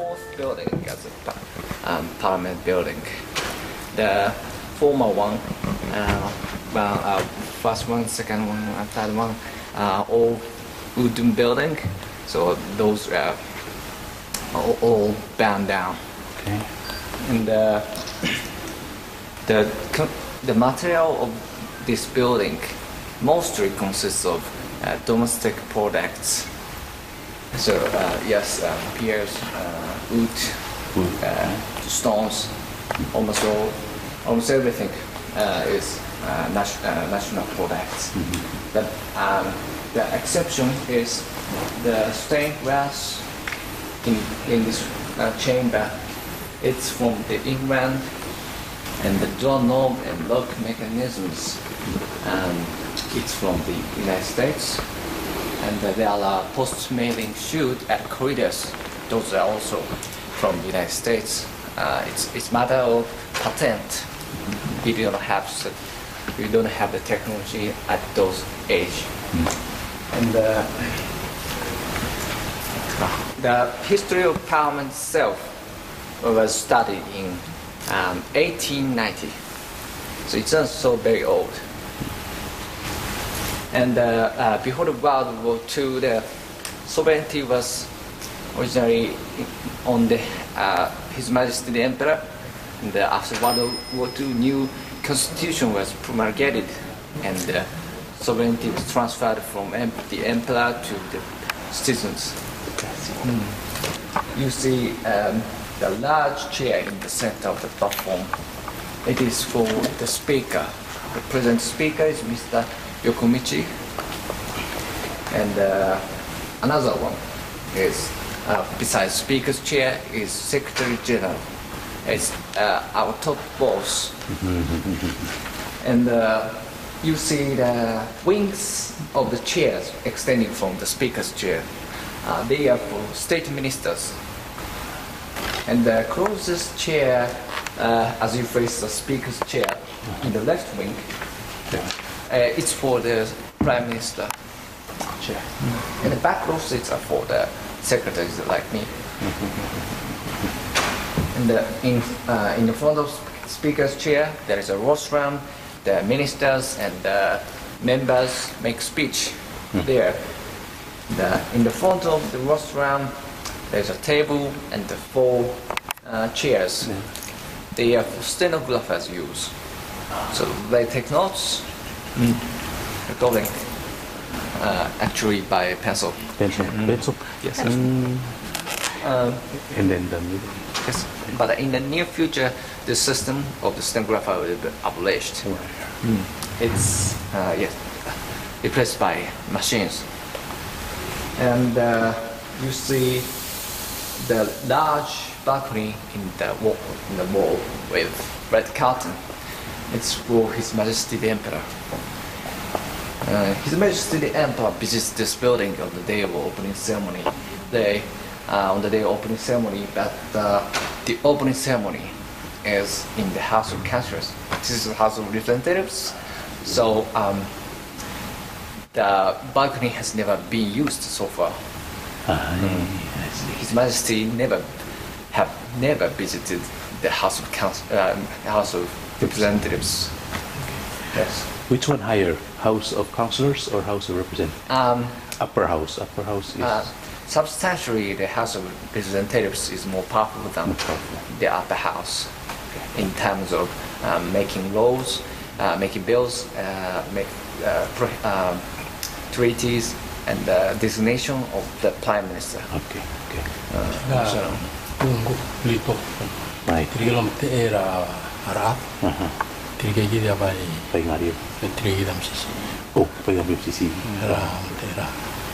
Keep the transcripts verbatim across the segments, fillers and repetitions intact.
fourth building as a um, parliament building. The former one, uh, well, uh, first one, second one, and third one, uh, all wooden building. So those uh, all, all burned down. Okay. And uh, the the material of this building mostly consists of uh, domestic products. So uh, yes, uh, piers, uh, wood, Wood. uh, stones, almost all, almost everything uh, is uh, nat- uh, national products. But um, the exception is the stained glass in in this uh, chamber. It's from the England, and the doorknob and lock mechanisms. Um, it's from the United States, and uh, there are post-mailing shoot at corridors. Those are also from the United States. Uh, it's it's matter of patent. We don't have such, we don't have the technology at those age, and uh, the history of Parliament itself was studied in um, eighteen ninety, so it's not so very old. And uh, uh, before the World War Two, the sovereignty was originally on the uh, His Majesty the Emperor, and uh, after World War Two, new constitution was promulgated, and uh, sovereignty was transferred from em- the Emperor to the citizens. Mm. You see um, the large chair in the center of the platform. It is for the speaker. The present speaker is Mister Yokomichi, and uh, another one is uh, besides speaker's chair is Secretary General. It's uh, our top boss, and uh, you see the wings of the chairs extending from the speaker's chair. Uh, they are for state ministers. And the closest chair, uh, as you face the speaker's chair in the left wing, uh, it's for the prime minister chair. And the back row seats are for the secretaries like me. And the, in, uh, in the front of speaker's chair, there is a rostrum. The ministers and the members make speech there. The, in the front of the rostrum, there's a table and the four uh, chairs. Yeah. They are for stenographers use. So they take notes, mm. recording, uh, actually by pencil. Pencil. Mm. Pencil. Yes. Mm. Um, And then the middle. yes. But in the near future, the system of the stenographer will be abolished. Mm. It's uh, yes, replaced by machines. And uh, you see the large balcony in the wall, in the wall with red curtain. It's for His Majesty the Emperor. Uh, His Majesty the Emperor visits this building on the day of opening ceremony. They, uh, on the day of opening ceremony, but uh, the opening ceremony is in the House of Councillors. This is the House of Representatives. So um, the balcony has never been used so far. Ah, Mm. His Majesty never have never visited the House of Council, uh, House of Representatives. Yes. Which one higher? House of Councillors or House of Representatives? Um, Upper House. Upper House is uh, substantially, the House of Representatives is more powerful than more powerful. the upper house in terms of um, making laws, uh, making bills, uh, make uh, pro- um, treaties, and the designation of the Prime Minister. Okay. Okay. Uh, so, Tunggu lito. Right. Tirigam te era harap. Uh-huh. Tirigay dia bai. Pai Mario. Tirigay dam sisi. Oh, pai Mario sisi. Era te era.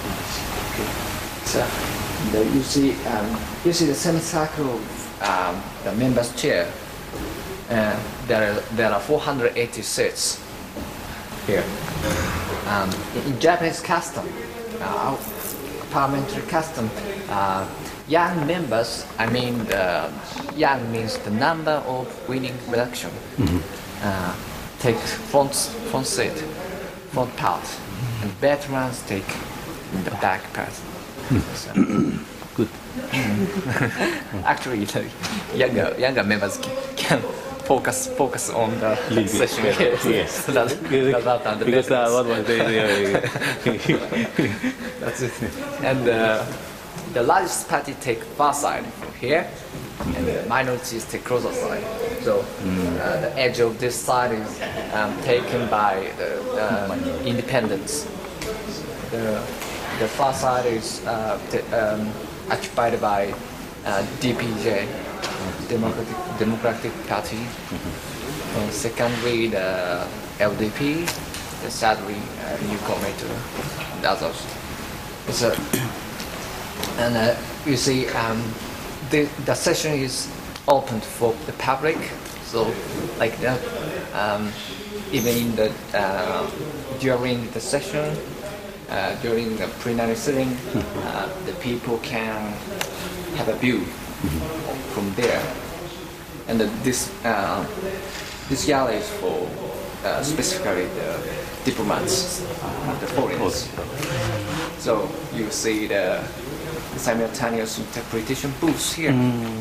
so the, you see, um, you see the semicircle of um, the members' chair. Uh, there, are, there are four hundred eighty seats here. Um, in, in Japanese custom, uh, parliamentary custom, uh, young members, I mean, the young means the number of winning election, uh, take front, front seat, front part, and veterans take in the back part. So, Good. Actually, the younger younger members can focus focus on the Little bit session. better, Yes. yes. Rather- rather than the Because the, veterans. what was the, That's it. And uh, the largest party take far side from here, and the minorities take closer side. So uh, the edge of this side is um, taken by the uh, independents. The, the far side is uh, the, um, occupied by uh, D P J, Democratic Democratic Party. And secondly, the L D P, the sadly uh, newcomer to the others. So, and uh, you see, um, the the session is open for the public. So, like that, um, even in the uh, during the session, uh, during the plenary sitting, uh, the people can have a view from there. And the, this uh, this gallery is for uh, specifically the diplomats, the foreigners. So you see the simultaneous interpretation booths here.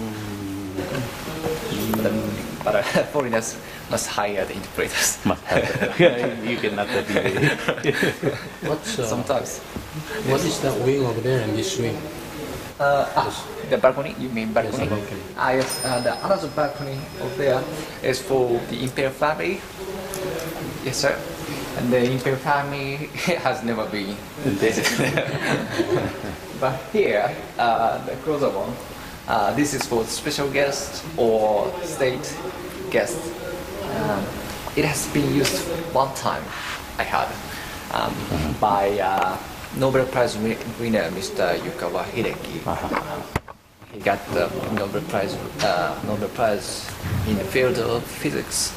But, but uh, foreigners must hire the interpreters. must have. You cannot have it. What's, uh, Sometimes. what is that wing over there and this wing? Uh, ah, the balcony, you mean balcony? Yes, the balcony. Ah, yes, uh, the another balcony over there is for the imperial family. Yes, sir. And the imperial family has never been visited. But here, uh, the closer one, uh, this is for special guests or state guests. Um, it has been used one time, I heard, um, by uh, Nobel Prize wi- winner Mister Yukawa Hideki. He got the Nobel Prize, uh, Nobel Prize in the field of physics.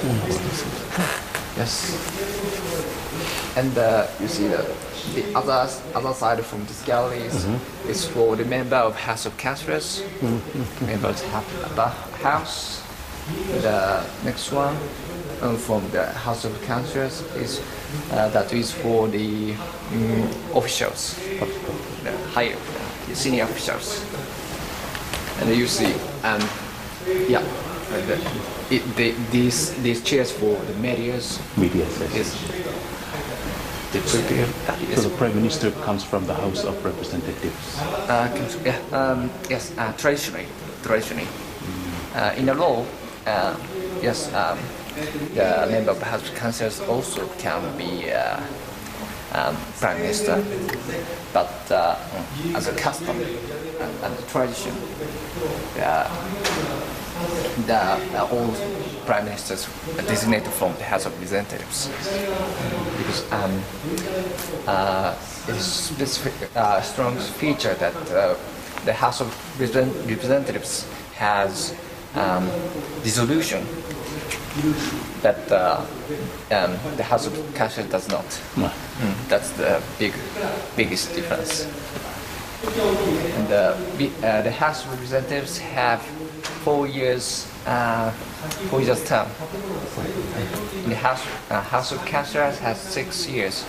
Yes. And uh, you see the the other other side from this gallery is, is for the member of House of Councillors, members of the House. The next one um, from the House of Councillors is uh, that is for the um, officials, the higher, the senior officials. And you see, um, yeah, and the, it, the, these these chairs for the medias Media is says. they prepare. Uh, So yes, the Prime Minister comes from the House of Representatives. uh, can- yeah, um, yes, uh, traditionally, traditionally, uh, in the law, uh, yes, um, the member of the House of Councillors also can be uh, um, Prime Minister, but uh, as a custom and, and tradition, uh, the uh, all Prime Ministers are designated from the House of Representatives because um, uh, it is specific uh, strong feature that uh, the House of Represent- Representatives has um, dissolution that uh, um, the House of Council does not. No. Mm, that's the big, biggest difference. And uh, we, uh, the House of Representatives have four years, uh, four years term. The House, uh, House of Councillors has six years.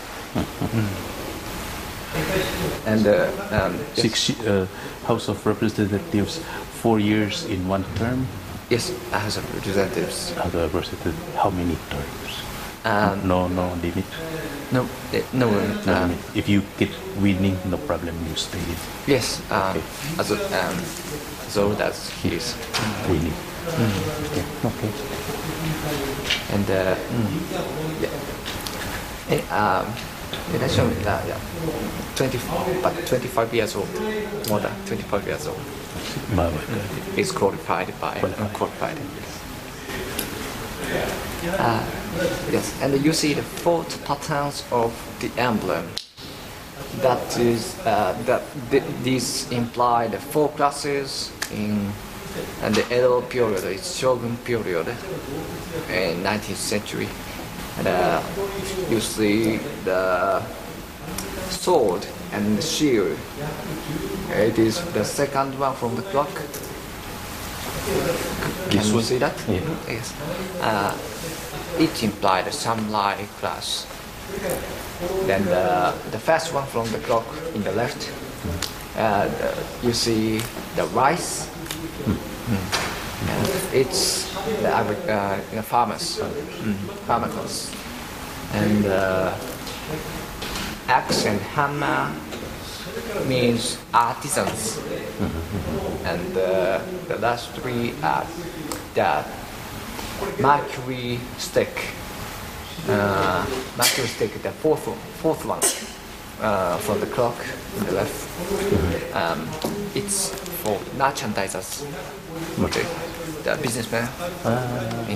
And uh, um, yes, Six uh, House of Representatives, four years in one term. yes, House of Representatives. House of Representatives, how many terms? Um, No, no limit. no, eh, no, No uh, limit. If you get winning, no problem. You stay in yes, um, Okay. as, a- um, so that's his. winning. Okay. Okay. And uh, yeah, Eh, um, election, uh, yeah, twenty, but twenty-five years old, more than twenty-five years old, Bye-bye. is qualified by Qualified. unqualified. Uh, yes, and you see the four patterns of the emblem. That is uh, that th- these imply the four classes in and the Edo period, it's Shogun period in nineteenth century. And uh, you see the sword and the shield. It is the second one from the clock. Can This you one? see that? Yeah. Yes. Uh, it implied the samurai class. Then the, the first one from the clock in the left, uh, the, you see the rice. Mm. And it's the agri- uh, you know, farmers, mm. farmers, and uh, axe and hammer means artisans, and uh, the last three are the mercury stick. Uh, mercury stick, the fourth fourth one uh, from the clock on the left. Um, it's for merchandisers, okay, the businessmen. In.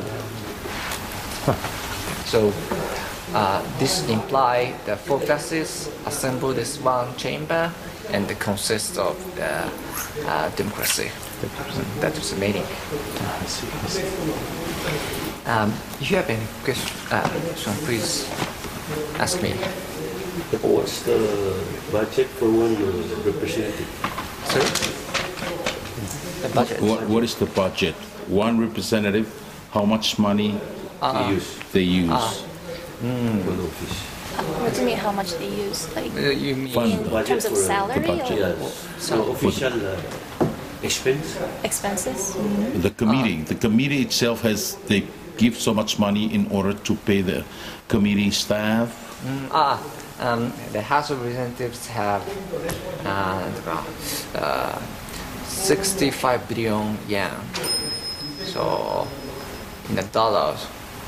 So uh, this implies the four classes assemble this one chamber and it consists of the uh, democracy. That is the meaning. I see, I see. Um, if you have any question, uh, so please ask me. What's the budget for one representative? Sorry? The budget. What, what is the budget? One representative, how much money Uh, Use they use? one office. What do you mean? How much they use? Like Uh, you mean Fund. in Budget terms of for the salary budget. or Yes. So official uh, expense. expenses? The committee, the committee itself has, they give so much money in order to pay the committee staff. Mm, ah, um, the House of Representatives have uh, about uh, sixty-five billion yen. So in the dollars,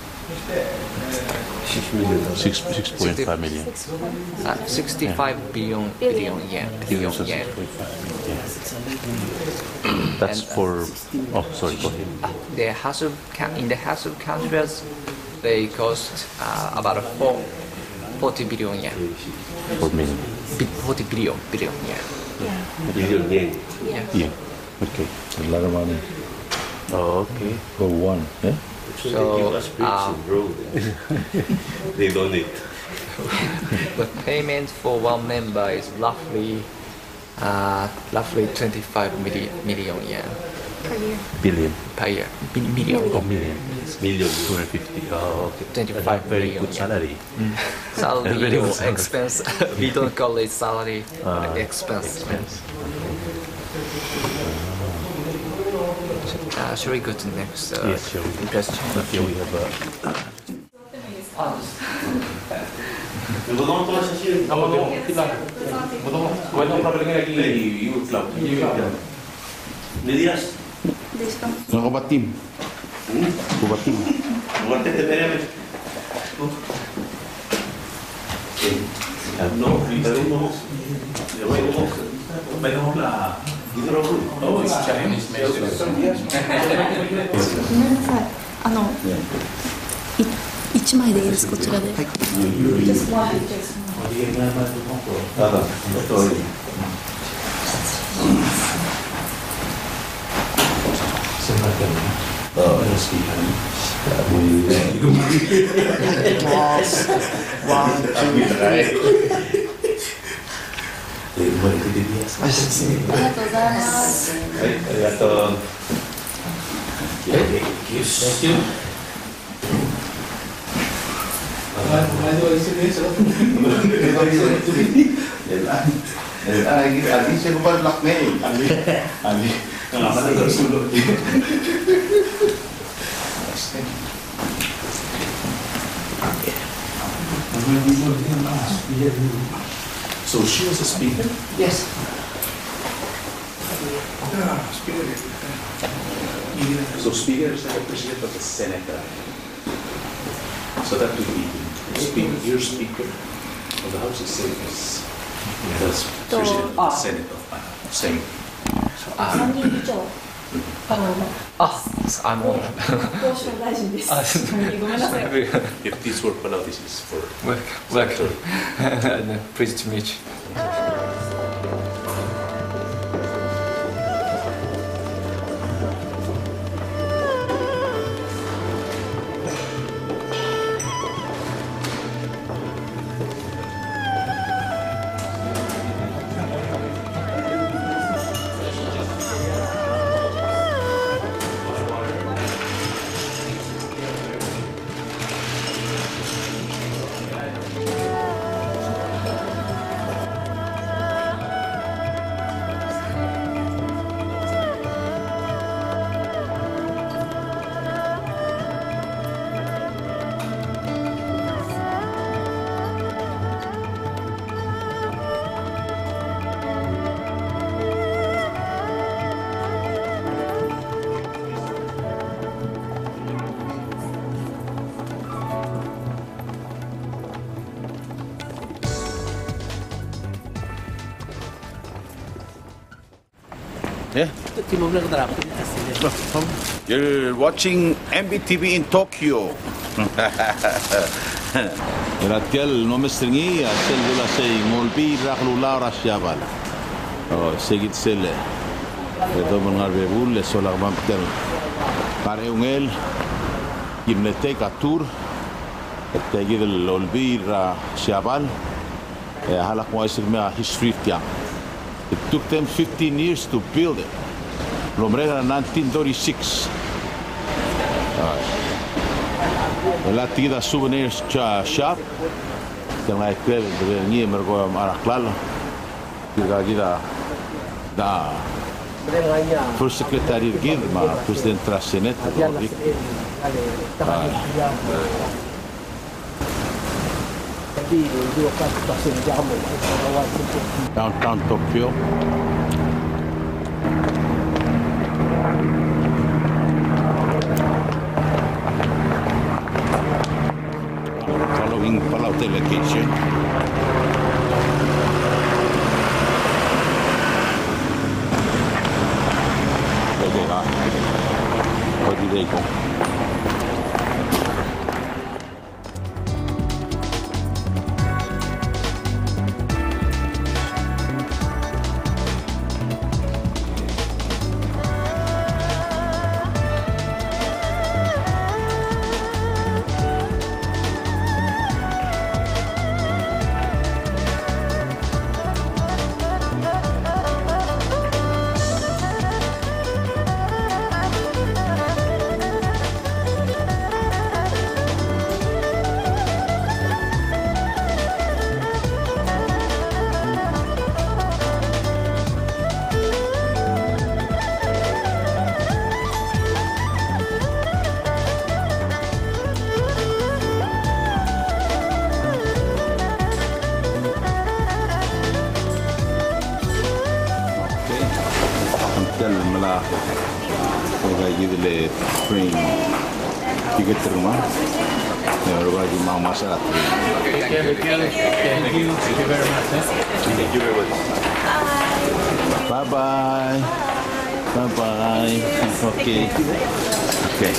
Six million. Six, six point five million. Six months. uh, sixty-five billion billion yen. Billion So yen. six point five million. That's And, uh, for, oh, sorry, go ahead. Uh, the House of Coun- in the House of Councillors, they cost uh, about four, forty billion yen. Four million. Bi- forty billion billion yen. Yeah. Billion yen. Yeah, okay. A lot of money Oh, okay. for one. Yeah? So, So, they give us bricks uh, and road. They donate. The payment for one member is roughly uh, roughly twenty-five million, million yen Per year. Billion. per year. Mi- million. Oh, million. Million. two hundred fifty. Oh, okay. twenty-five Very million good yen. salary. Salary Very good or salary. expense. We don't call it salary, Ah, expense. Expense. Uh, shall we go to the next uh, Yes, shall we? question? Here we have a. Medidas. No, kabatim. Kabatim. Guantes de Pérez. No, pedimos. Pedimos la hidrógeno. ごめんなさい。あの、い一枚でいいです。こちらで。 Nada, estoy. One, two, ありがとうございます。 はい、ありがとう。 Aquí se ocupa el blackmail. So she was a speaker? Yes. So speaker is like a president of the Senate. So that would be speaker, your speaker of the House is is the president of the Senate of Palau. Same. 参議院議長。あの、 Ah, I'm on. 交渉大臣です。ごめんなさい。 If this were Palau, this is for Welcome. Pleased to meet you. Yeah. You're watching M B T V in Tokyo. Ratkal no mestringi asel dula sei molbi rakhlu la rasyaval. Oh, segit sele. Edo mengarbe bul solar mampter. Pare ungel gimnete katur. Tegid lolbi rasyaval. Halak mo isir me history tiang. It took them fifteen years to build it. Lomrega nineteen thirty-six. La tida souvenirs shop. Yang lain kler ni mergo maraklal. Tiga kita da. First secretary gid ma president trasenet. Downtown Tokyo. Following Palau Delegation. Okay, ah. Where did they go? Malah saya gitu le train tiket rumah ya bagi mau masalah train. Thank you. Thank you. Thank you very much. Thank you very much. Bye bye. Bye bye. Okay. Okay.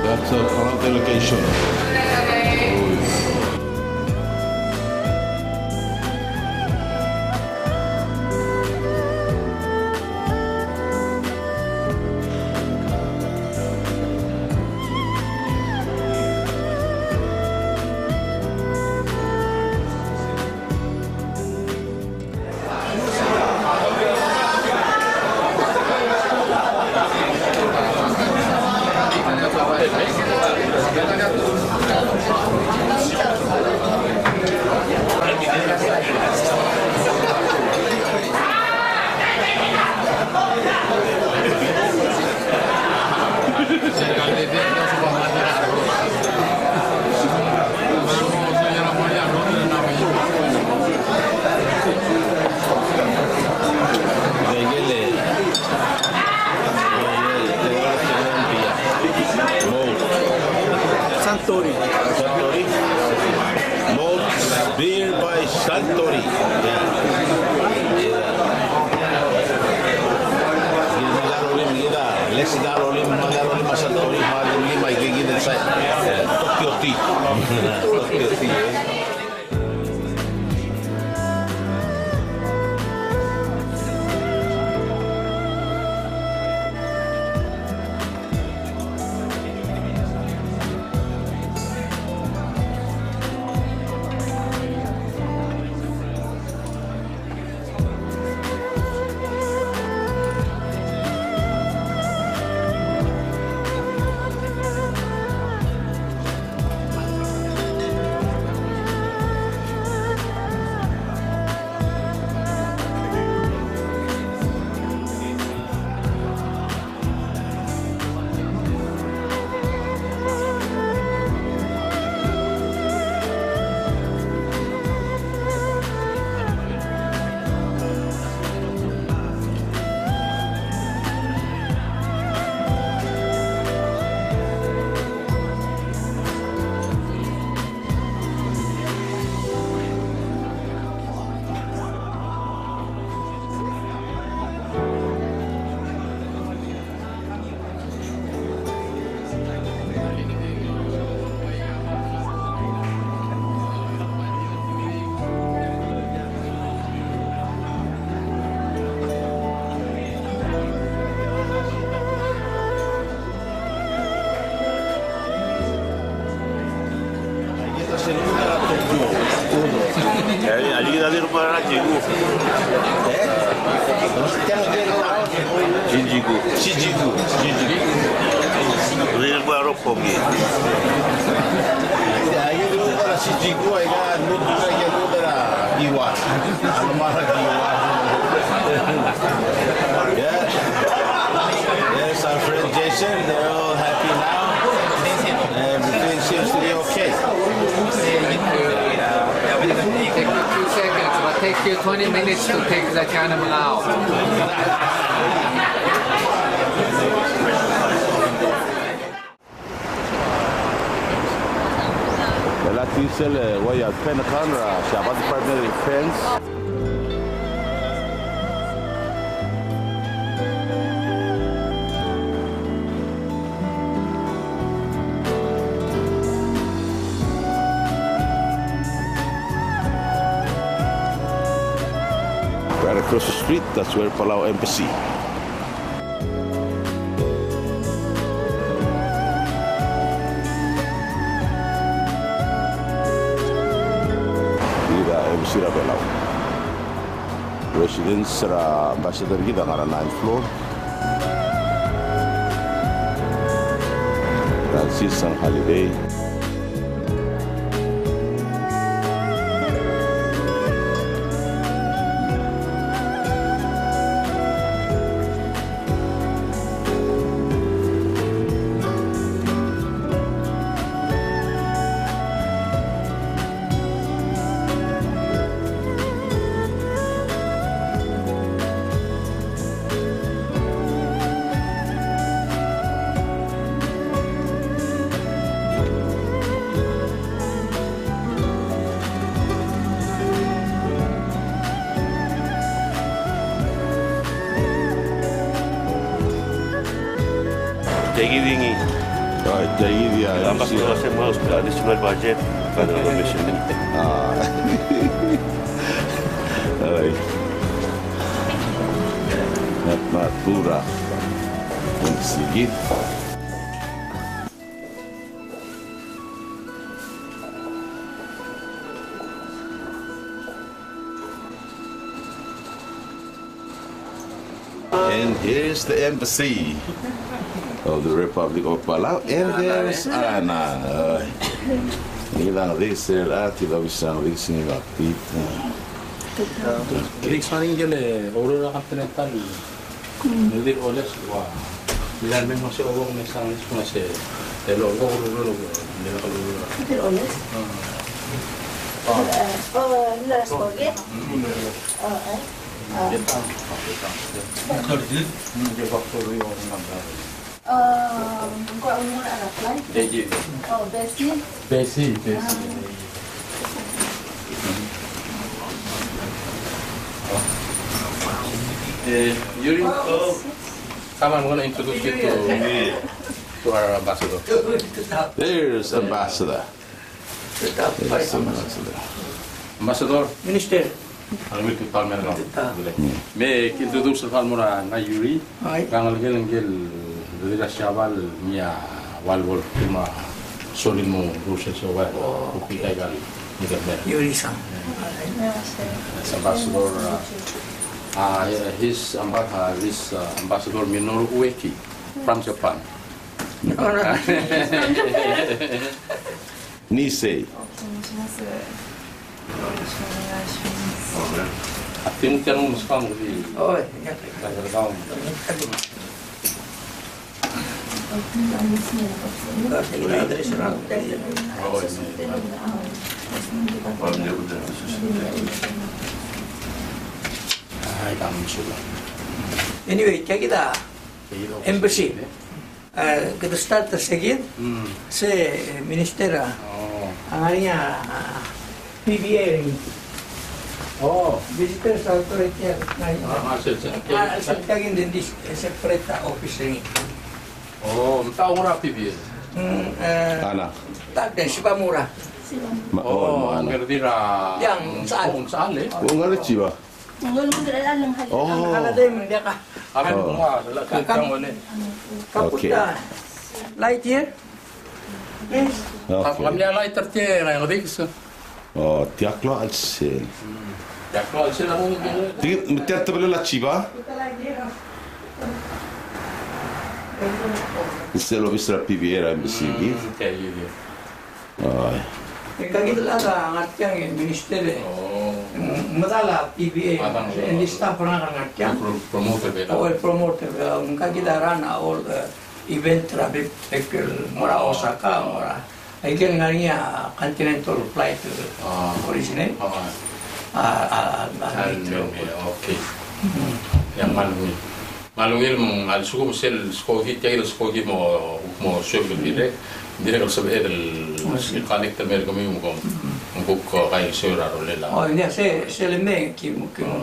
That's a Palau delegation. Santori. Santori. Malt beer by Santori. Yeah. Yeah. Magarolim kita. Let's garolim magarolim Santori magarolim may gigit sa Tokyo Tea. Tokyo Tea. Allí da dir para Jigu. Jijigu. Shijigu. Shijigu. Dir para Roppongi. Aí eu para Shijigu aí ga no dura que no dura Iwa. Ano mara Iwa. Yeah. Yes, our friend Jason, they're all happy now. Everything seems to be okay. Take you two seconds, but take you twenty minutes to take the animal out. La tisel waya penakandra shabat primary fence. Right across the street, that's where Palau Embassy. Kita embassy ra Palau. Residence ra ambassador kita ngara ninth floor. Francis sang holiday. Delegation Right, jadi dia. Ambassador hacemos additional budget para la mission. Ah. Ay. Natura. Sige. And here's the embassy of the Republic of Palau. And there's Ana. Nilang reser at ilawisang rising aktit. Rikswaning gele aurora continental. Nedir oles wa. Bilan men masih obong mesang masih elo go ro ro nila kalura. Nedir oles? Oh, oh, nila spaghetti. Oh, eh. Uh, kung ano mo na apply? Besi. Oh, besi? Besi, besi. Eh, Yuri, oh, come on, I'm gonna introduce you to, to our ambassador. There's ambassador. There's ambassador. Ambassador, Minister. Ang wiki palmer ka. Me introduce palmora na Yuri. Kangal gel gel dila shabal mia walwol kuma solin mo Russia so ba. Uki kaigal ni mer. Yuri san. Ambassador ah his ambassador his ambassador Minoru Ueki from Japan. Nisei. Ating tanong mas kang di. Oh, Kagagaw. Ay, kami sudah. Anyway, kita embassy. Uh, kita start seguir. Se minister ang niya P B A. Oh, Visitors authority ngayon. ah, sir, sir. Ah, sa tagin din dis separate office rin. Oh, tao mo rapi biya. Hmm, eh, Ana. tagden si Pamura. Oh, Ana. ngerdira. Yang saan? Oh, saan eh? Oh, nga rin ba? Oh. Ang haladay mo dia ka. Amin ko nga, lalaki kang ulit. Kaputa. Light here. Yes. Okay. Kami alay tertier, ang riks. Oh, tiaklo al sen. Yaklo, sila mo yung Tingin, matiyata pala la chiba? Isse lo vistra P B A embassy. Kaya yun. Ay. Kagit lang ang atyang minister. Oh, Madala P B A. Madang- Hindi staff na ang atyang. promoter ba? O promoter. Ang kagidaran all the event traffic mura Osaka mura. Ay kaya nga niya continental flight original. Ah, Ah, okay. Yang malungil. Malungil mong alisuko mo sel skogi tayo skogi mo mo siyempre dire. Dire ko sabi el connect mer kami mo kung ang book ko kay sura rolela. oh, hindi se se le me ki mo ki mo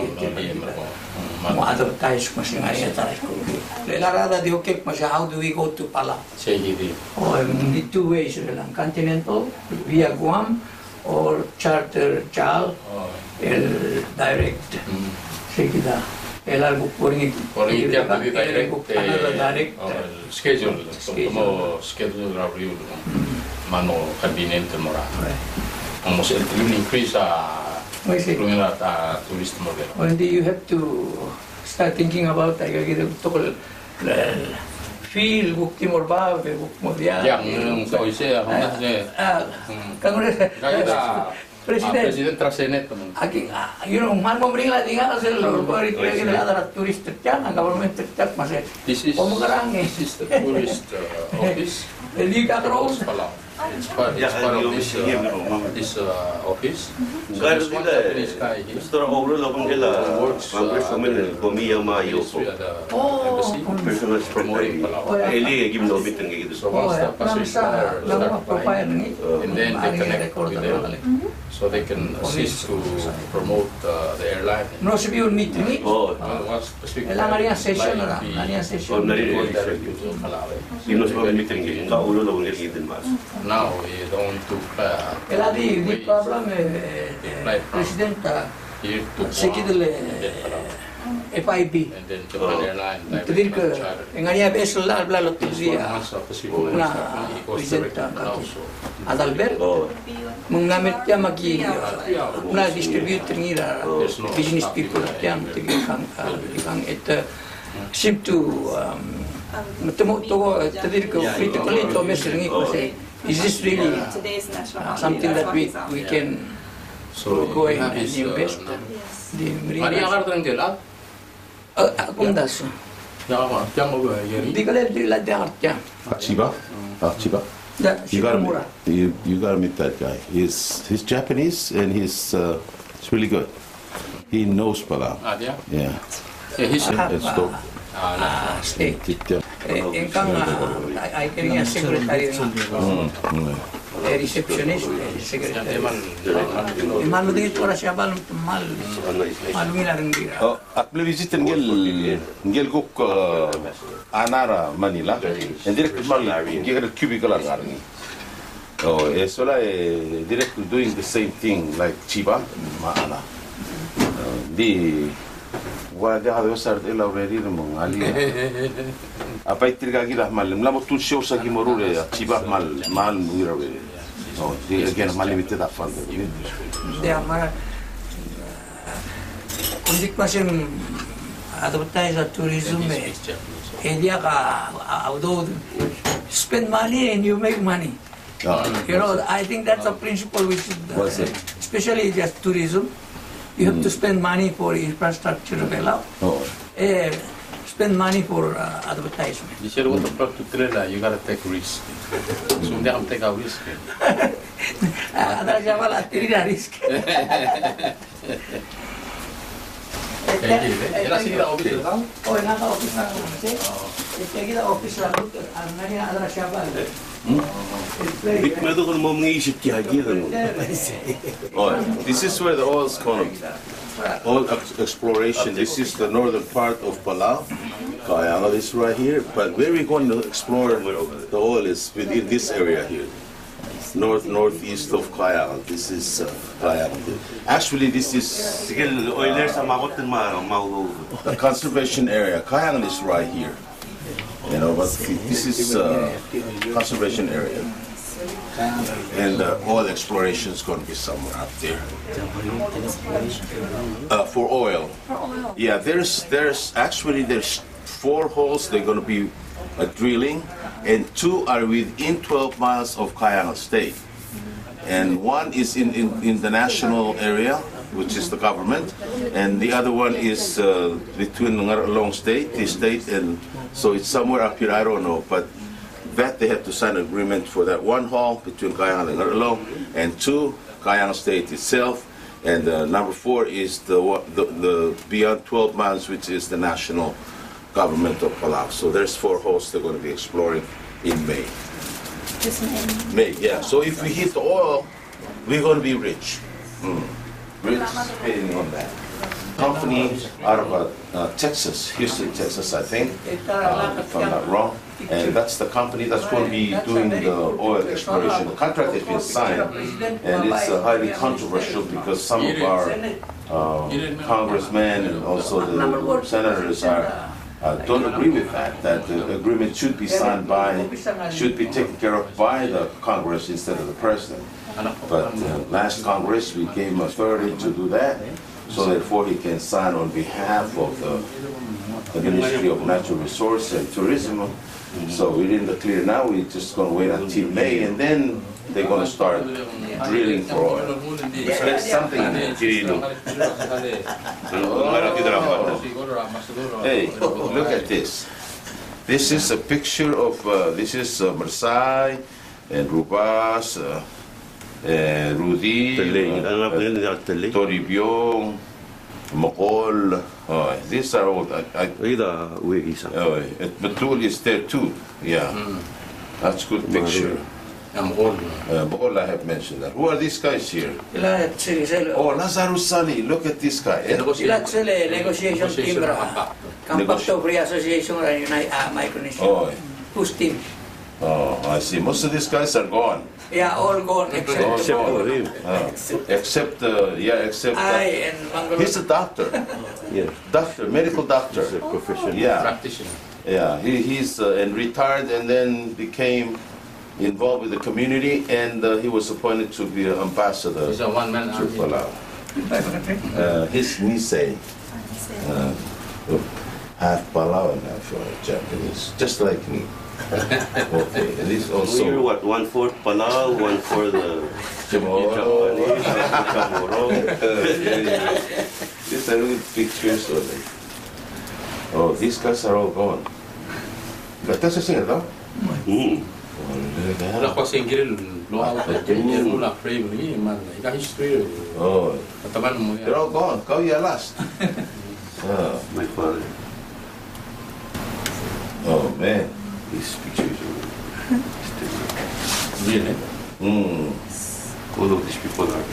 mo advertise mo siya nga niya tayo ko. Lara di okay mo siya, how do we go to Palau? Sige di. Oh, the two ways lang, continental via Guam or charter C A L el direct. Sige da. El algo por ni Por ini tiap tadi direct direct. schedule. Como schedule review mano cabinet mora. Ang mo sel yung increase a Oh, sige. lumina ta tourist mo gero. When do you have to start thinking about ay gitu to feel bukti mo ba bukti mo dia. Yang so ise ako na se. Ah, Congress. Kaya da President. President Trasenet naman. Aquí, you know, man mo bring la tinga kasi lo ko rin kaya kaya ada tourist chat, ang government chat mas eh. This is Como karang eh. this is the tourist uh, office. Hindi ka Palau. cross. Palau. It's part, it's part of this, uh, this uh, office. So this one Japanese guy here uh, works uh, under the Ministry at the embassy promoting Palau. So once the passage start flying, and then they connect with them, so they can assist to promote uh, the airline. No se vio un meeting. Uh, one specific La Maria flight session will na, be Maria session. going directly to Palau. Now we don't to uh, Ela di di ways, problem they fly from presidenta here to se Guam, kidele and then Palau, F I B. and then Japan Airlines Tedir direct ke flight charter. engania besel la bla lo This dia. one has a Pacific Una Airlines, it goes direct to presenta Palau, so Adalbert mengamit dia magi na distributor ngira business people yang tigang tigang et ship to temu to tedir ke critically to mesuring ko say is this really uh, something that we we can so go we and have this, invest uh, di Maria marina Carter Gelat, akong das yang yang over here. di kale di la dia artia Chiba? Ah, Chiba. da You gotta, super mura you, you gotta meet that guy. He's, he's Japanese and he's, uh, it's really good. He knows Palau. Ah, dia? Yeah. Yeah, he's It's dope. ah, nah. stay Kita- engkang ay kanya secretary Mm, mm. eh, receptionist eh, Yang secretary teman, e malu dito ora siya bal mal malu nila ring dira Oh, ak beli visit ngel ngel guk uh, Anara Manila. And direct mal ngel cubicle arni. Oh, eso la eh, direct doing the same thing like Chiba, Maana. Uh, di wala de hado sar de la veri mong ali. Apa itirga gila mal mlamo tu show sa gimorure Chiba mal mal muira veri. Oh, di again mal limited afal. dia mara kundik pasin advertise tourism eh eh dia ka although spend money and you make money. Ah, You know, I think that's a principle we should, uh, What's it? especially just tourism. You have to spend money for infrastructure of Palau. oh. Eh, spend money for uh, advertisement. you said what the plot to trailer, you gotta take risk. So they have to take a risk. Ada siapa lah tidak risk. Era así la office del campo. Oh, en la office na kung kasi. Ito kita office na lut. Ang nani ada siapa? Hikmeti konu mo mga isip kaya gila. Oh, this is where the oil's coming. Oil ex- exploration. This is the northern part of Palau. Kayanga is right here. But where we're going to explore the oil is within this area here. North northeast of Kayanga. This is uh, Kayanga. Actually, this is Sige, oiler sa makot ng mga maulog. the conservation area. Kayanga is right here. You know, but this is uh, conservation area. And the oil exploration is going to be somewhere up there. Uh, for oil. Yeah, there's there's actually there's four holes they're going to be uh, drilling, and two are within twelve miles of Kayanga State, and one is in, in, in the national area, which is the government, and the other one is uh, between Ngaralong State, the state, and so it's somewhere up here. I don't know, but that they have to sign an agreement for that one hall between Kayanga and Ngaralong, and two Kayanga State itself. And uh, number four is the, wa- the the beyond twelve miles, which is the national government of Palau. So there's four holes they're going to be exploring in May. This May. May, yeah. So if we hit oil, we're going to be rich. Mm. Rich, depending on that. Company out of uh, uh, Texas, Houston, Texas, I think, uh, if I'm not wrong. And that's the company that's going to be doing the oil exploration. The contract has been signed, and it's uh, highly controversial because some of our uh, congressmen and also the senators are uh, don't agree with that. That the agreement should be signed by, should be taken care of by the Congress instead of the president. But uh, last Congress, we gave him authority to do that, so therefore he can sign on behalf of the, the Ministry of Natural Resources and Tourism. So we're in the clear now. We're just going to wait until May, and then they're going to start drilling for oil. So that's something. Hey, look at this. This is a picture of, uh, this is uh, Marseille, and Rubas, uh, and Rudy, uh, Toribio, Mokol. Oh, these are all. I, I, oh, Batul is there too. Yeah, mm. That's good picture. Mokol. Uh, Mokol, I have mentioned that. Who are these guys here? Oh, Lazarus Sali. Look at this guy. Eh? Negotiation team. Compacto Free Association and Micronesia. Oh. Whose team? Oh, I see. Most of these guys are gone. Yeah, all gone except all except gone. him. Uh, except, uh, yeah, except. I Uh, and he's a doctor. Yeah. Doctor, medical doctor. He's a professional. Yeah. Practitioner. Yeah, he, he's uh, and retired and then became involved with the community, and uh, he was appointed to be an ambassador. He's a one-man to Palau. Uh, his Nisei. Uh, half Palau and half uh, Japanese, just like me. Okay, and this also. We're what, one fourth Palau, one for the Japanese, Chamorro. These are good pictures of them. Oh, these guys are all gone. But that's a singer, though. Mm. Wala ko singgil lo out at ten mo na frame ni man ika history. Oh, Kataman mo yan. they're all gone. Kau ya last. Oh. My father. Oh man, These pictures are Really? mm. all of these people are.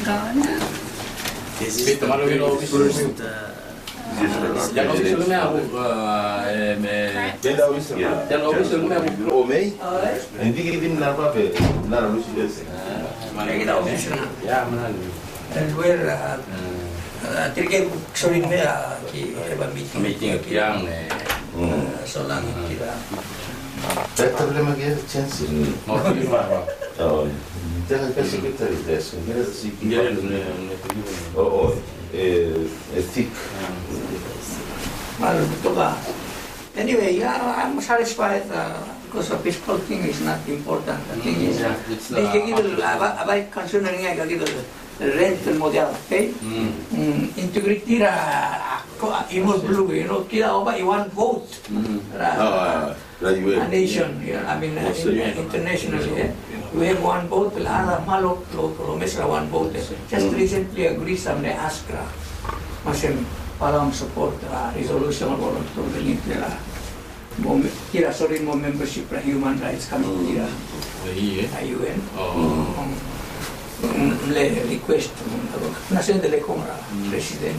Ito malo yung office. Yan office lang na ako. Yan office lang. Yan office lang na ako. Oh May? Hindi kita din nalaman pe. Nalaman si Jesse. Kita office na. Yeah, manal. And where tirigay sorry me ki eba meeting Meeting yang so lang kita. Pero problema kaya chance. Mau pergi mana? Oh. Jangan kasih kita tes. Kita si Dia Oh oh. Eh, thick. Well, betul ba? Anyway, yeah, I'm satisfied uh, because the fiscal thing is not important. The thing is, Yeah, it's, uh, they give it about considering I give it rental model, okay? Mm. Mm, integrity ra imol blue, you know, kila oba i one vote. Mm. Ra, Ah, right you a nation, you know, I mean, uh, in, internationally, eh? We have one vote, la malo, lo, lo, mesra one vote. Just recently agreed some de askra, masem palam support uh, resolution or to the nitla. Kira sorry mo membership ra human rights committee ra. Iya. U N. Oh. Le request nación de lecom ra president.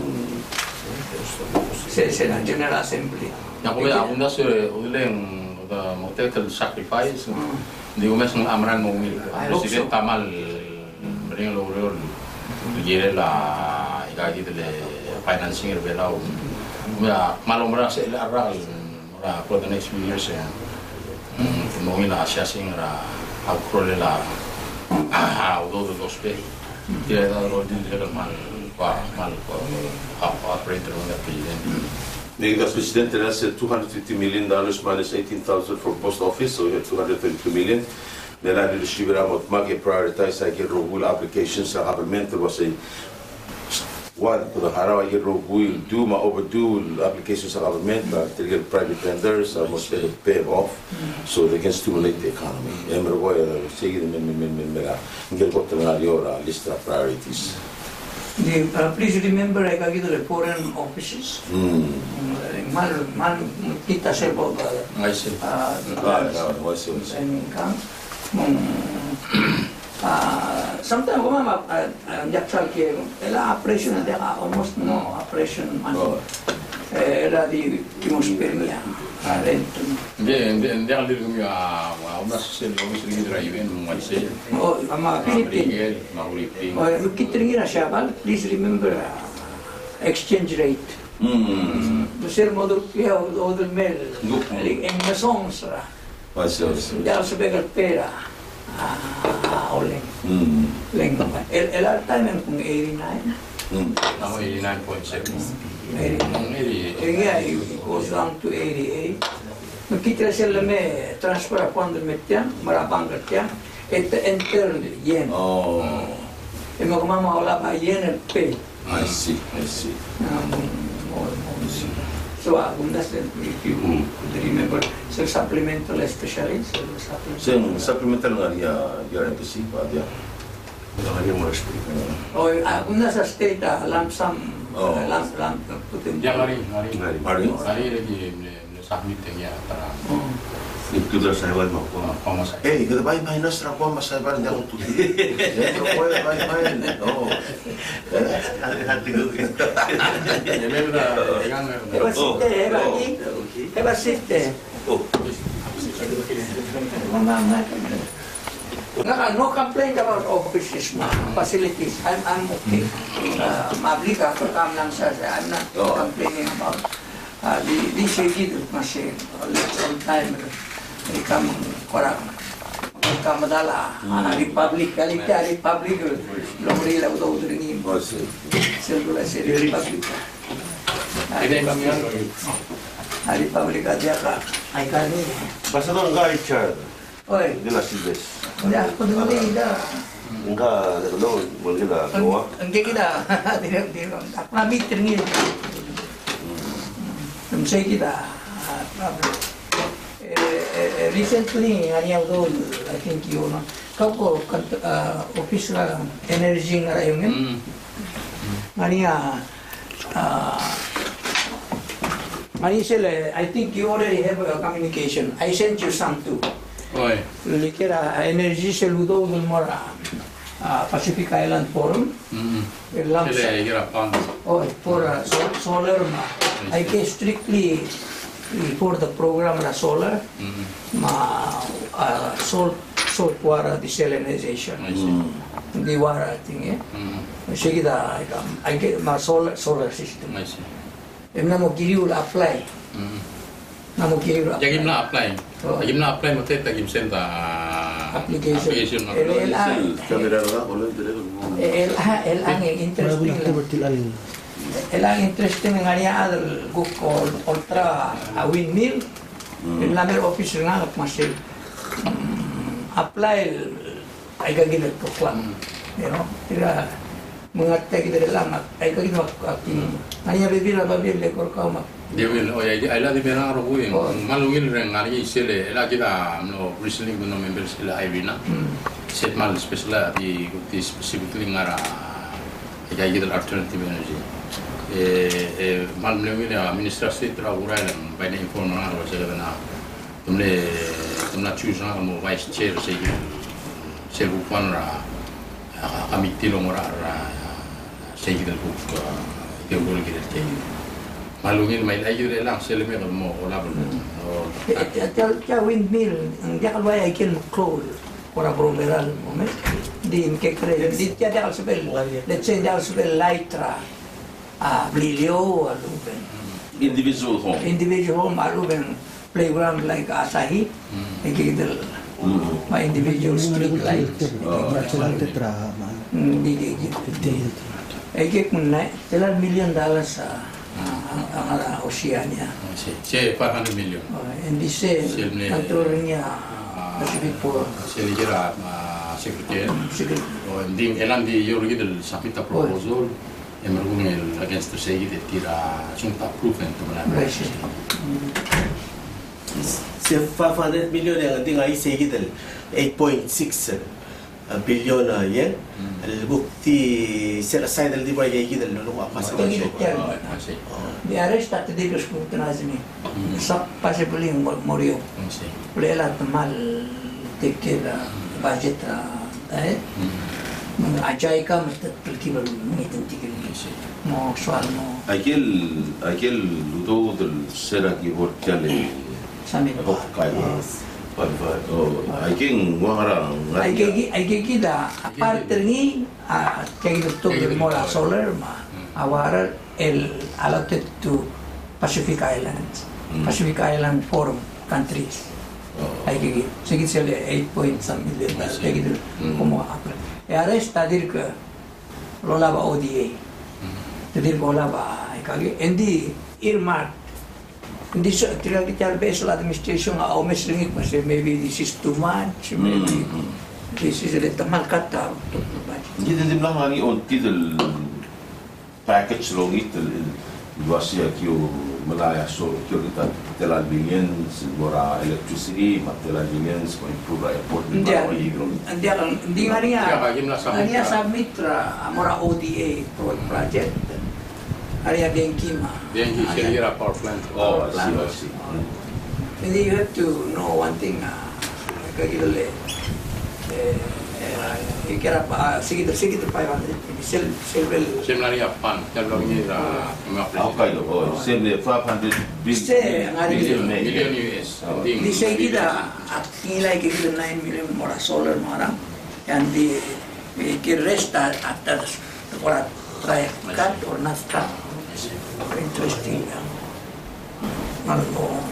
Se se la General Assembly. Yang ko ya unda sure uleng the motel sacrifice. Di ko mes ng amran mo mil. President tamal ring lo lo gire la igagi de financing er belau. Ya malom ra se la ra ra for the next few years ya. Mo ina assessing ra au crole la au do dos pe. Tira da ro din de mal pa mal pa operator on the president. The president has two hundred fifty million dollars minus eighteen thousand for post office, so we have two hundred thirty-two million. Then I distribute out mag prioritize I get rule applications sa government was a one to the haraw I get rule do ma overdue applications sa government but they get private vendors I must pay them off so they can stimulate the economy. Emre boy sige men men men men mera ngel ko tanga yora list of priorities. The, uh, please remember I got the foreign offices. Mm. Mal mal kita sebo. I see. Ah, no, what's it? And come. Ah, sometimes we have actual care. Ela operation they are almost no operation money. Era di timos permia. Dia dia dia kalau dia punya awak sel awak sering drive in Malaysia. Oh, ama Philippines. Oh, kita ringira siapa? Please remember exchange rate. Hmm. Besar modal kia modal mel. En mesons ra. Masih. Ya sebagai pera. Ah, oleng. Hmm. Leng. El el time kung eighty-nine. Hmm. Nama eighty-nine point seven. Yeah, it goes down to eighty-eight. Kita sila me transfer account metyan, marabang katyan, et enter yen. Oh. E magmama wala pa yen pay. I see, I see. So So, uh, if you Mm. remember, so supplemental specialist. Sing supplemental nga niya your embassy pa dia. Ito nga mo respect. Oh, uh, kung nasa state, uh, lump sum, Oh. uh, lump, lump, putin. Dia ngari, ngari. Ngari. Ngari lagi submit niya para Include sa hewan mo. pamasa. Eh, kada bay bay nas ra ko masabar niya ko tuti. Ya ko ko bay bay. Oh. Hati-hati ko. Remember yang Heba siste, heba ki, heba siste. Oh. Mama, mama. Nga, no complaint about offices, facilities. I'm, I'm okay. Uh, Mablika, kakam lang siya. I'm not Oh. complaining about uh, the, the shaggy machine. All time. Ikaw kurang. Ikaw madala. Ah, Republic. Kali ka Republic. Lomri lang daw rin Oh, si. Sila si Republic. Ini kami yang Ah, Republic dia ka. Ay kani. Basta doon nga Richard. Oy, Gila si Bes. ya ko dili da. Nga doon mo gila gawa. Ang kita, tidak tidak. Aku ambil teringi. Hmm, saya kita. Recently, hari yang dulu, I think you know, kau ko office la energy nga rayon kan? Hari yang, hari sila, I think you already have a communication. I sent you some too. oi. Likera energy seludo dul mora. Pacific Island Forum. Sila kira pan. Oh, for uh, so- solar ma. I guess strictly for the program la solar ma uh, salt salt water desalinization. I see. Di water thing eh. Sige da I get ma solar solar system. I see. Em na mo giriu la apply. Na mo giriu la Jadi na apply. Oh. Jadi na apply mo teta gim senda application. application na. El ang Kamera nga ko lang dire ko. el el ang interesting lang. El ang interesting nga niya adal ko ultra a windmill. El number office nga masih apply ay kagin ko klam. You know, tira mengatek kita lang ay kagin mak hanya bibila babil lekor kau mak. Dia will oh ya ila di bena ro buin. Oh. Malungil ren ngari isele ila kita no recently no members ila Ivina. Set mal special di di specifically ngara ya kita alternative energy. Eh eh mal malungil administrasi tra urailan by the informal ro sele na. Tumle tumna choose na mo vice chair se se bukan ra kami tilong ra ra se kita bu dia boleh kita cek. Malungin may layo rin lang sila may mo wala ba Tel tel windmill ang dia kalau ay kin close ora proveral moment di ke kre di dia dia sebel let's say dia sebel lightra a blilio aluben Individual home. individual home aluben playground like Asahi e ke del my individual street light di di e ke kun na telan million dollars sa ang Oceania. Saya five hundred million. And this is naturalnya Pacific Forum. Saya kira sekretariat. Oh, ding elang di yorgi del sapita proposal yang mergumel against the say that tira junta approve and to mana. Se five hundred million yang tinggal isi kita eight point six billion yen. Bukti set aside dari dia yang kita lalu apa sahaja. Di arrest at di ko tunazimi. Sa possibly morio. Lela tamal tikira budget eh. Mga ajay ka mas tulkibal ngitin tikir mo swal mo. Aquel aquel ludo del sera que hortiale. Samin. Ako kaya. Oh, I think wangara. Ay kegi ay kegi da aparte ni a kegi to mola solar ma awara el allotted to Pacific Islands. Pacific Island Forum countries. Ay kegi sige sila eight point some million kegi do como apre. E arrest tadir ke lola ba O D A. Tadir lola ba ay kagi endi earmark. Hindi siya, tira kita based on administration nga o mes ringit mas maybe this is too much, maybe this is a little malkata. Hindi din lang ang on title package long it wasya kyo Malaya so kita televisions mora electricity materials ko improve airport India India hindi nga niya niya submit mora O D A project area Genkima Genki Sierra power plant oh I see and you have to know one thing kagilale kira pa sige sige five hundred sel several sebenarnya pan kalau ini okay oh sebenarnya five hundred million million U S di seguida at nilai kita nine million mora solar mara and the que resta after what try cut or not cut interesting malo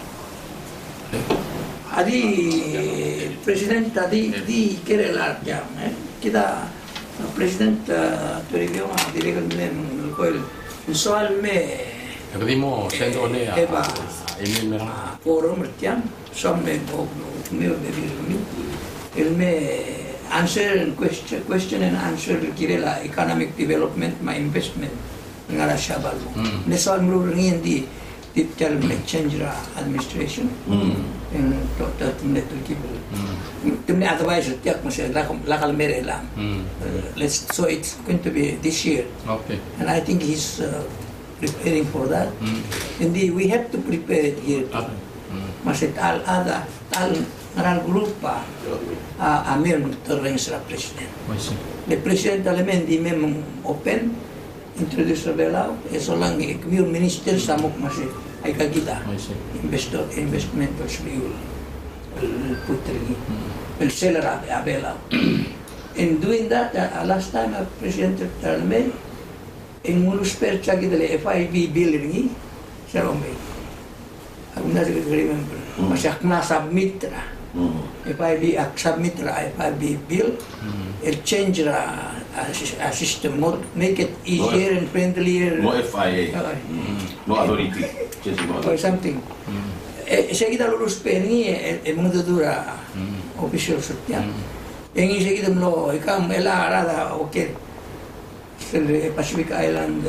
Adi President tadi di Kerala jam, kita President terima Delegation mengkoil soal me. Jadi mau sendone ya. Eba. Ini merah. Forum jam, somme bog me bebil me. Ilme answer question question and answer Kerala economic development my investment ngara shabal. Ne soal murungin di di term exchange administration. In total metal cable. Tumne advice tiak masih lakal lakal mere lang. Let's so it's going to be this year. Okay. And I think he's uh, preparing for that. Indeed, we have to prepare it here. Masih al ada al ngaral grupa amir tereng sera president. The president elemen di memang open introduce Palau. Eso lang ikmir minister samuk masih ay kagita investor investment will put will sell Abela. In doing that, uh, last time I presented Talme in Mulusper Chagi the F I B bill ringi Sarome. I'm not remember. Masyak na submit ra. F I B submit ra F I B bill. It change ra a system, make it easier and friendlier. No F I A, no authority. Or something. Saya kita lulus pengi, emang itu dura official setiap. Yang saya kita melo, ikam ela rada oke. Pacific Island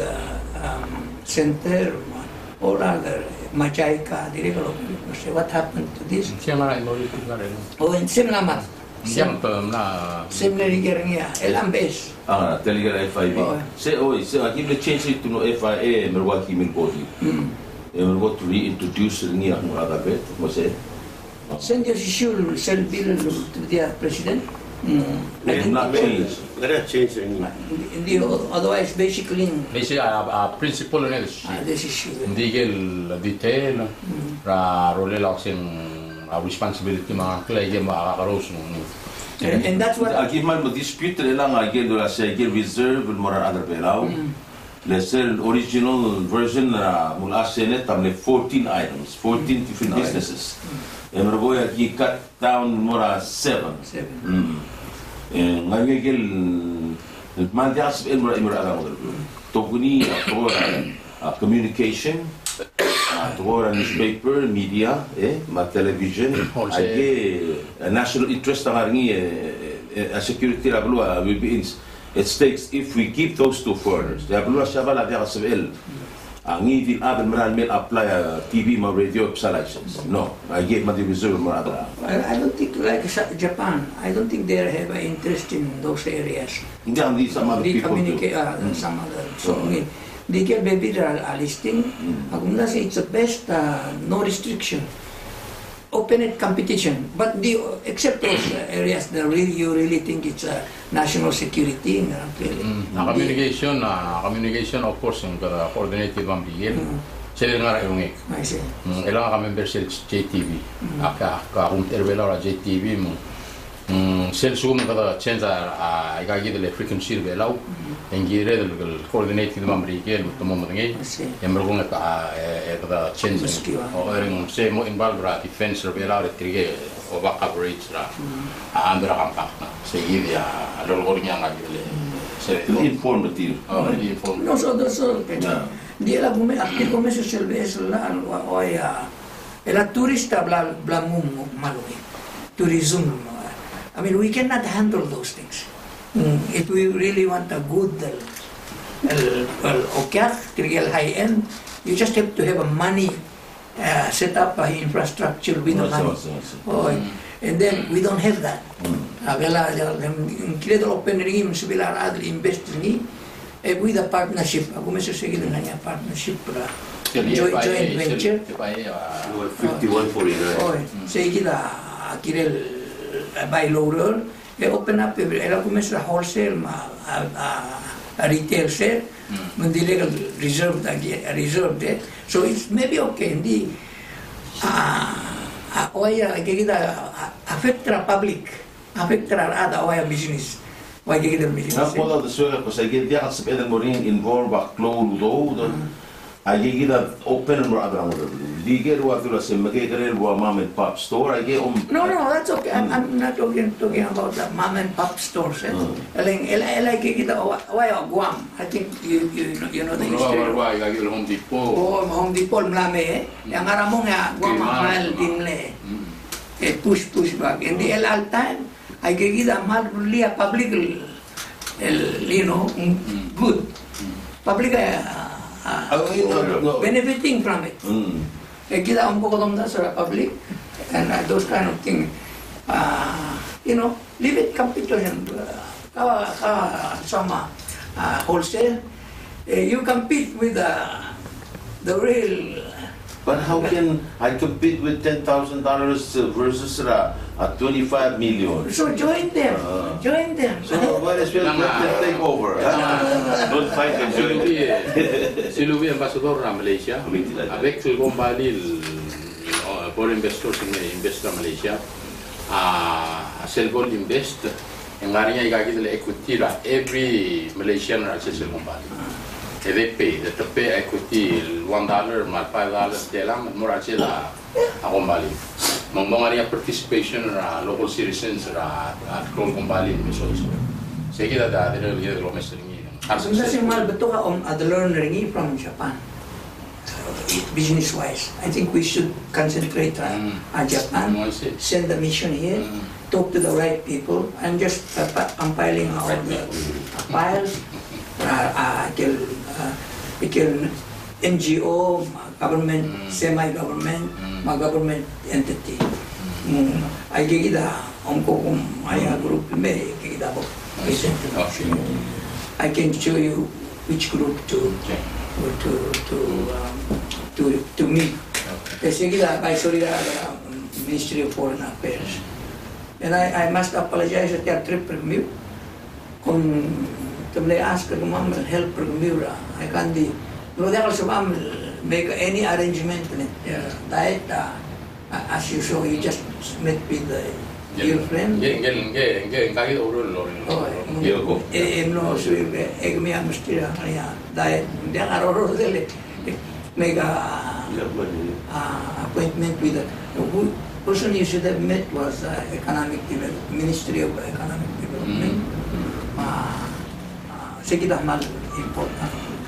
Center or other Majaika, di kalau what happened to this? Siapa yang mau ditukar ini? Oh, in Simlamat. Siapa na? Simla rigirnya, elambes. Ah, telegram F I B. Say, oh, say, I give the change it to no F I A, merwaki min kodi. And we're going to reintroduce ringi ang mga bit, mo say. Send your issue, send bill to the president. It's not changed. Let us change ringi. Hindi, otherwise, basically, Basic a principle na this. this issue. Hindi gel detail ra role lang sing responsibility mga klase makakaros mo. And, and that's what I give my dispute lang I give the say give reserve more other Palau. Let's say original version na mula Senate tamle fourteen items, fourteen different businesses. And we're going to cut down more seven. Seven. And ngayon gel mandias el mura imura ang other. Tokuni a communication. Togora newspaper, media, eh, ma television, age national interest ang aringi a security rabulua will be in at stakes if we keep those two foreigners. The rabulua siya bala dia kasabel. Ang evil abel maral mel apply T V ma radio sa license. No, I get ma di reserve ma ada. I don't think like Japan. I don't think they have an interest in those areas. Hindi ang di some other They people do. communicate uh, some other. So they get maybe a listing. Ako muna say it's the best. Uh, no restriction. Open it competition, but the except those areas that really you really think it's a national security, not really. Mm. Na communication, na communication of course yung uh, coordinated ang bigil. Mm. Sila nga rin yung ik. I see. Mm. Ilang ka member sa J T V. Mm. Aka ka kung terbela ra J T V mo. Mm. Sila sugum kada change a ikagi dele frequency belaw. Engire del coordinated ang bigil mo mo ngay. Yung merong ka kada change. O ring se mo involve ra defense ra belaw re trige o back coverage ra. Andra kampak na. Sige ya lolo niya nga bile. Informative. Oh, informative. No, so so. Dia la come aquí come se serves la o ya. Ela turista bla bla mum maloi. Tourism. I mean, we cannot handle those things. Mm. If we really want a good okay, high end. You just have to have a money uh, set up uh, infrastructure with the money. Oh, and then we don't have that. Vela kita open ringi mensibila ada invest ni, eh with a partnership. Aku mesti segi dengan ya partnership lah. Joint joint venture. fifty-one forty-nine. Oh, segi lah kira buy lower. Eh open up. Ela aku mesti wholesale ma retail sale. Mendilegal reserve lagi reserve deh. So it's maybe okay. Di ah oh ya kita affect the public, affect the ada oh ya business. Why kita business? Nah, kalau ada soal aku saya kita akan sepeda morin involve bak cloud do. Aja kita open more ada orang di gear waktu lah sebagai kerja buat mom and pop store aja om. No no that's okay. I'm, I'm not talking talking about the mom and pop stores. Elang elang elang kita why Guam. I think you you know you know the history. Why why kita Home Depot. Oh Home Depot melame. Yang aramong ya Guam mahal dimle. Eh push push back. And the all time I kita mahal lihat public el you know good. Public Uh, benefiting from it. Mm. Kita umpo ko tumda sa public and uh, those kind of things. Uh, you know, leave it competition. Kawa ka sama uh, wholesale. Uh, you compete with uh, the real. But how can I compete with ten thousand dollars versus a, a twenty-five million? So join them. Uh, join them. So what is well let take over? Don't fight and join. Si lui ambassador na Malaysia, avec le gombali pour investors in invest na Malaysia, a selbol invest, en arinya igagi de equity la every Malaysian access el gombali. E they pay, they pay equity one dollar, mal five dollars, they lang mura sila a gombali. Mong ariya participation na local citizens na at kung gombali ni so so. Sige da da dire liya lo mesring. Sebenarnya sih mal betul ka om ada learning from Japan. Business wise, I think we should concentrate on mm. Japan, mm. send the mission here, mm. talk to the right people, and just uh, compiling all the uh, files. Uh, uh, uh, N G O, government, mm. semi-government, mm. government entity. Mm. I kita om ko kum aya group me kita bo. I can show you which group to to to um, to to meet. Kasi kita by sorry the Ministry of Foreign Affairs. And I I must apologize at that trip from you. Kung They ask the mom help Bermuda. I can't be. No, they also make any arrangement. Yeah. That uh, as you show, you just met with uh, your friend. Yeah, yeah, yeah, yeah. Kaya urol lo. Oh, eh, no, so eh, me amustira. Yeah, that they are urol dele. Make a appointment with the person you should have met was uh, economic development, Ministry of Economic Development. Uh, Sige dah mal important.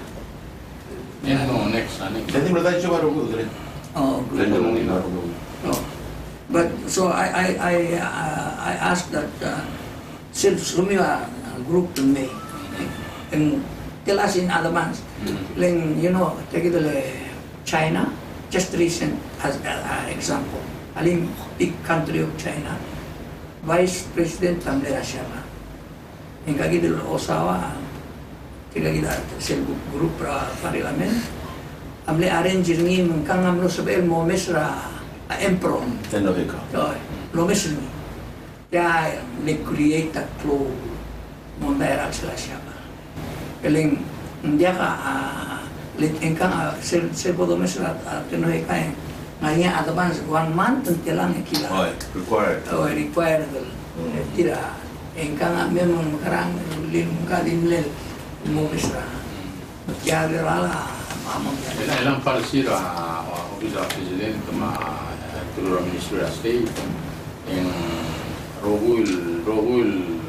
Yeah, no, next, next. Jadi berada coba dulu tu. Oh, good. Oh, but so I I I uh, I asked that uh, since Rumia group to me and tell us in advance. Like you know, take it China, just recent as an uh, example. Alim big country of China, Vice President Tamle Rashama. Yang kaki dulu Osawa. Kita kita sel grup pra parliament amle arrange ni mengkang amlo sebel mo mesra empro tenorica lo mesni ya le create a club mondera sila siya keling dia ka le engkang sel sel bodo mesra tenorica nganya advance one month telang kila oh required oh required tidak engkang memang karang lim kalim lel mo mesra ya gerala mamang ya elang parsira office of president ma tulura ministry of state en rogul rogul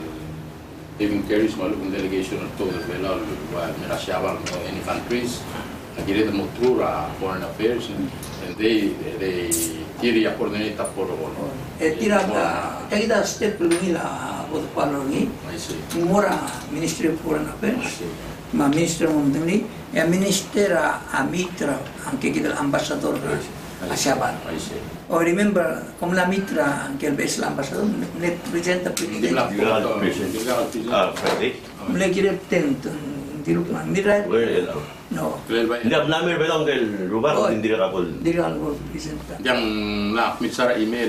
even carries maluk delegation of todo velal wa mirasyaban any countries agire de motura foreign affairs and they they tiri a coordinate por gol e tira da kita step nila bod palongi mura Ministry of Foreign Affairs ma ministro Mondoni e ministera a mitra anche che dell'ambasciatore a Shaban. O remember come la mitra anche il best l'ambasciatore ne presenta presidente. Ah, Friday. Le chiede tent di Rukman. Mira? No. Hindi ako namin belang del lugar Oh, hindi ka kapol. Di ako presenta. Yang na mitsara email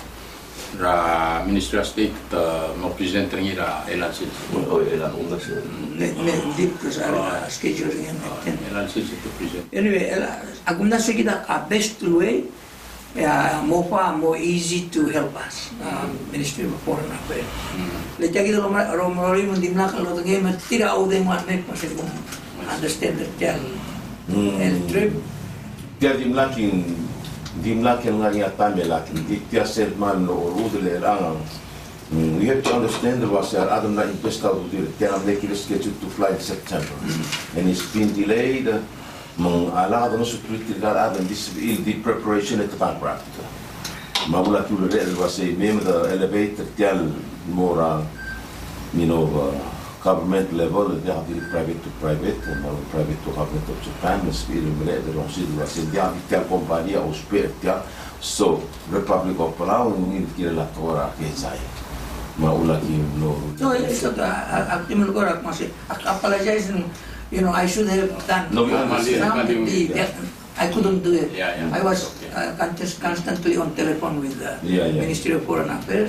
ra Ministry of State mo presidente ngira Elan Sil. Oh, ilang undas. Ne ne di ko sa schedule yan. Elan Sil to president. Anyway, agum na sige da a best way uh, more far more easy to help us. Uh, Ministry of Foreign Affairs. Le tagi do romori mo dimna ka lo tagi ma tira o de mo mek pa se understand the tel. El trip Dia dimlakin dimlakin nga nga tame lakin diktia selman no rudele lang. We have to understand the was there Adam na impestado dir tem make it scheduled to fly in September and it's been delayed. Mang alado no sutuitir gar Adam this il the preparation at the background. Mabula tu le was a member the elevator tel more you know uh, government level, they have the private to private, and now private to government of Japan, the spirit of the Rosid was in the Abital Company or Spirit, so Republic of Palau, we need to get a Torah, Kesai. Maulaki, no. No, it's not a Timur Gorak must apologize, you know, I should have done No, you something. yeah. I couldn't do it. Yeah, yeah. I was uh, constantly on telephone with the Yeah, yeah. Ministry of Foreign Affairs.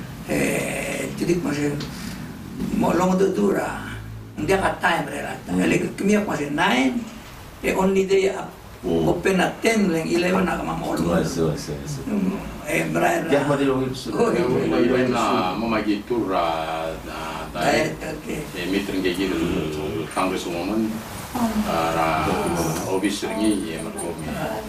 Jadi masih mo long do dura, hindi ka time rela. Kali kami ako masih nine, eh only day up. Open at ten, lang eleven na kama mo. So, so, so. Eh braer. Kaya madilo ito. Oh, Iba na mo magitur na dahil eh meeting gigil congresswoman ra officer ni markomi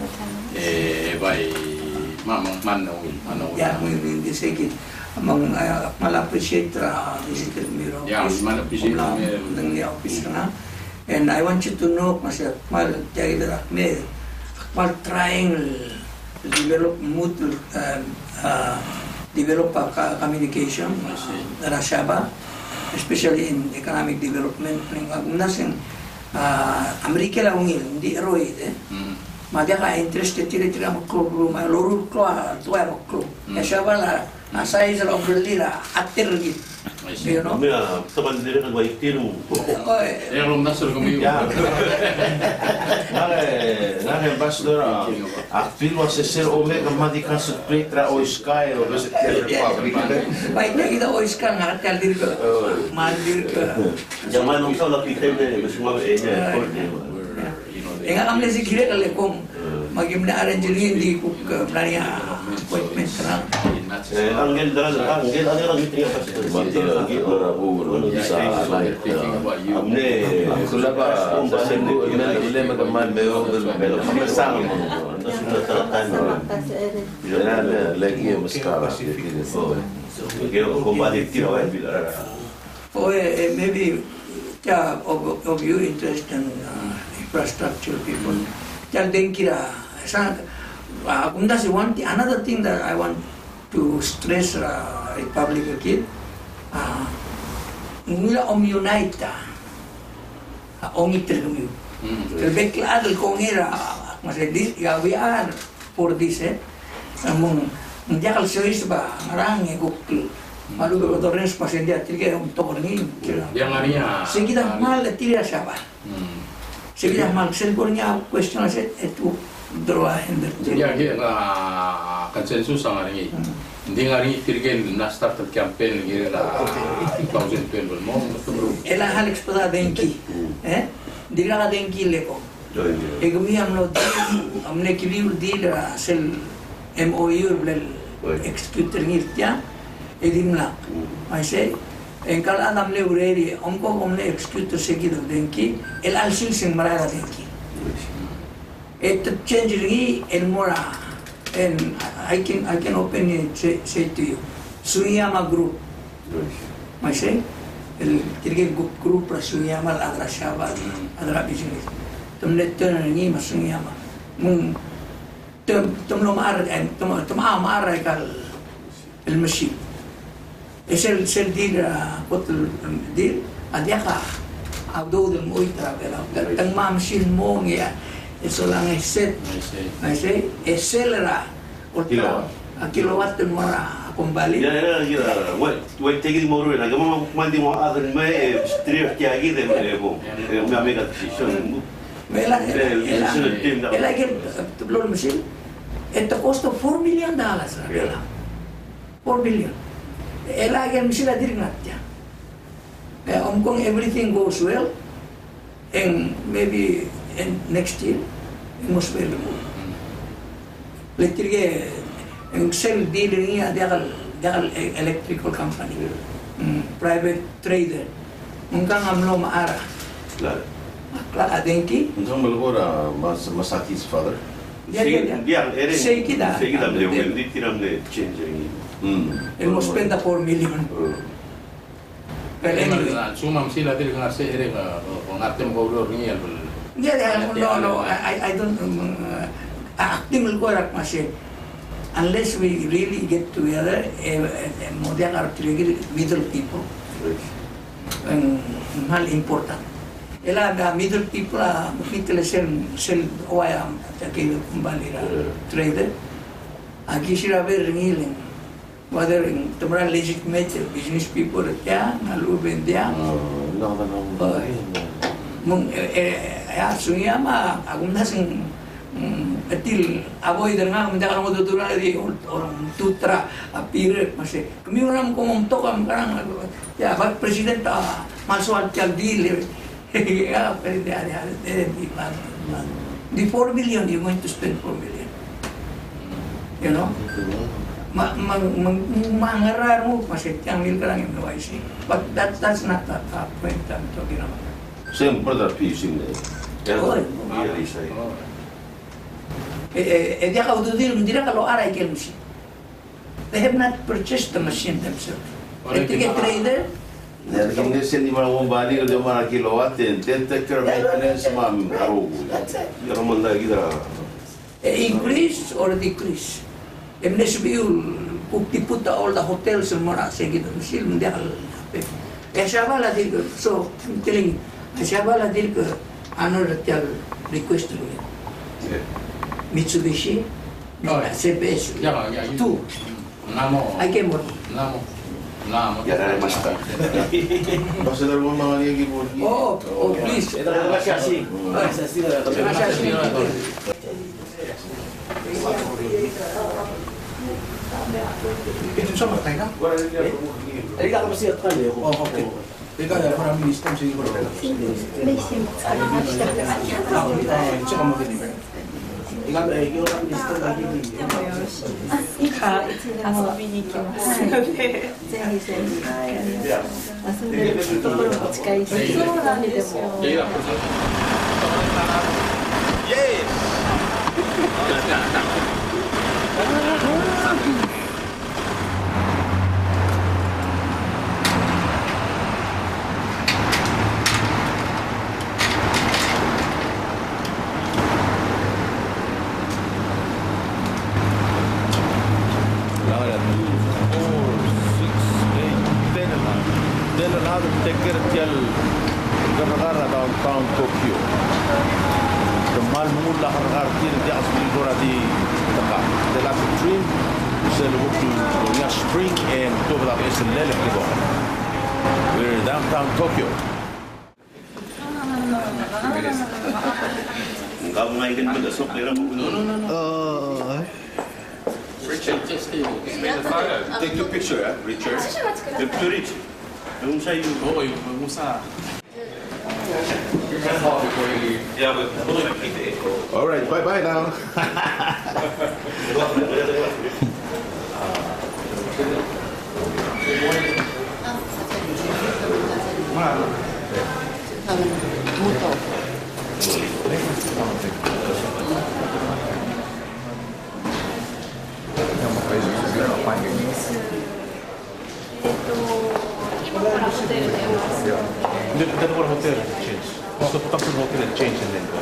eh by mamang manong manong ya mo hindi sige among mal-appreciate ra visitor miro. Yeah, mal-appreciate ng ni office na. And I want you to know mas mal jay dara me mal trying develop mutual uh, uh, develop a communication dara Shaba, especially in economic development ng agnasin uh, Amerika la ungil hindi eroid eh madya ka interested tira tira mo club room lorul ko tuwa mo club ya Shaba la nasa isa of the lira atir git you know Kami ah, sa bandera ka gawin tiro. eh eh rom nasol ko mi Ya. Nare, nare ambassador, aktil was ser omega medical secretary o sky o the republic. baik na kita ois kan ngat kal dir ko mandir ko Zaman nung sa lapitay na mas mga eh enga amle si kire kale kong magim na arrange di ko plania appointment na Eh, Angel dara Angel ano lang ito yung pastor. Lagi ora ulo sa alay. Amne sulaba sa sendu ina ule magaman meo melo kamasang mo. Nasunod taratan. Ina lagi mas kara kire so. Kaya ko balik tiro ay bilara. oh eh, maybe yeah, of, of you interest in uh, infrastructure people tell them kira sa uh, kung that's one thing, another thing that I want to stress uh, Republic kid uh, nila om unite ta om itergum terbek adal kong ira mas di ya we are for this eh among hindi kal sois ba marang gukul malu ko torres pasendia tige um torni yang ariya sige dah mal tira siapa sige dah mal selbornya question set itu droa hinder ya ya consensus ang ari hindi nga rin tirgen na start the campaign ngira la twenty twelve mo ela hal explora denki eh diga denki leko egmi amlo amne kibiul dila sel M O U blel executor ngirtia edimla I say en kala amle ureri onko omne executor seguido denki el alsil sin marada denki et change ri el mora and I can I can openly say, say to you Suyama group I say el tirge group pra Suyama adra Shaba adra business tumne turn ni masuyama mung tum tum lo mar and tum tum amar kal el machine es el sel dir pot dir adiaka outdoor the mo travel out. Ang mamsin mo nga, so lang ay set, ay say, accelera, ultra, a kilowatt mo na kumbali. Ya era ya, what what take it more like mo mandi mo other me strip que aquí de mo, me amiga decision. Mela, ela, ela get the blood machine. At the cost of four million dollars, four million. Ela get machine adir natya. Om kong everything goes well, and maybe in next year, most well. Electric, and sell dealer niya, dagal electrical company, private trader. Mungkang amlo maara. Claro. Claro, adenki. Então, agora, mas Masaki's father. Dia dia dia. Sei kita. Sei kita beli beli tiram de change ini. Hmm. Hemos spent four million. But anyway. Sumam sila dili nga se ere nga ngatem ko ro ni al. Yeah, no, no, I, I don't. Acting ko rak masih. Unless we really get together, modern are middle people, and mal important. Ela da middle people ah mungkin sel sel oayam tapi kembali lah trader. Agi sila beringiling. Whether tempat legitimate business people ya, lalu bendia. No, no, no. Mung ya sunya mah aku nasing etil aboy dengan menjaga orang tutur di orang tutra apir masih kami orang komong tokam karang ya pak presiden ta masuk al deal ya presiden ada ada di di four million you going to spend four million, you know. Ma mangarar mo masih yang mil karang yang Y C, but that that's not the point I'm talking about. Same brother piece in there. Oh, Iya, saya. Eh, dia kau tu dia dia kalau arai ke machine. They have not purchased the machine themselves. They take a trader. Ya, kung kasi hindi mo bali ko mga kilowatt, tenta ka maintenance ma'am araw. Ya manda kita. Increase or decrease. If nesbiul puta all the hotels in Mara seguido machine dia kalau. Eh siapa lah dia so telling siapa lah dia ke anu dia request dulu. Mitsubishi, C P S, two. Namo. I came more. Namo. Namo. Ya ada master. Basta na mo mga lagi po. Oh, oh please. Terima kasih. Terima kasih. Itu sama tayo. Tadi kakak masih kan ya? Oh, oke. Ikaw ya, parang minister siguro. Leising mo sa mga Ah, ito ka mag-deliver. Ikaw eh, ikaw ang minister lagi di. あ、遊びに行きますので、ぜひぜひ遊んでるところも近いし、そうなんですよ。 downtown Tokyo. Kemal mula harga di asli dora di Taka. The last train is the to to spring and to the is the lele kibo. We're in downtown Tokyo. Kamu ngayon mag-asok pero No, no, no, no. Uh, Richard, just take the photo. take your picture, eh, Richard. Victor Rich. Yung sa'yo. Oo, yung musa. Yeah, but kita echo. All right, bye bye now. Dito ko ng hotel change. So put up to the hotel and change and then go.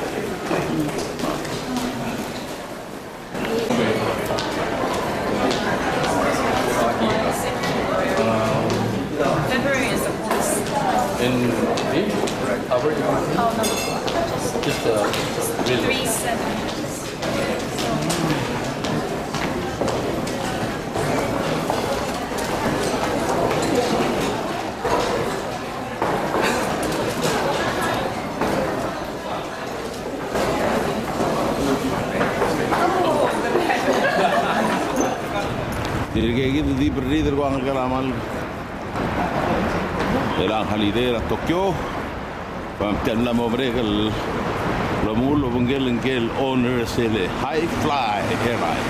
February is the worst. In How are you? Oh, no. Just, Just uh, just really. three centimeters. Jadi kayak gitu di berdiri terkuang ke ramal. Elang haliday at Tokyo. Pampian la mo bregal. Lamul bungel ngel owner sele high fly airline.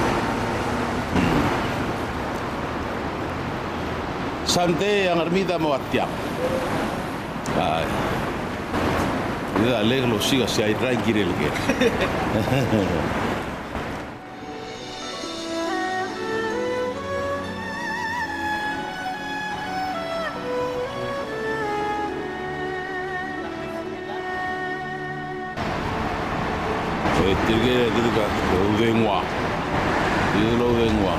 Sante yang ermita mo atiap. Ay. Ida leglo siga si ay tranquil ke. Tirge tirga udengwa. Tirga udengwa.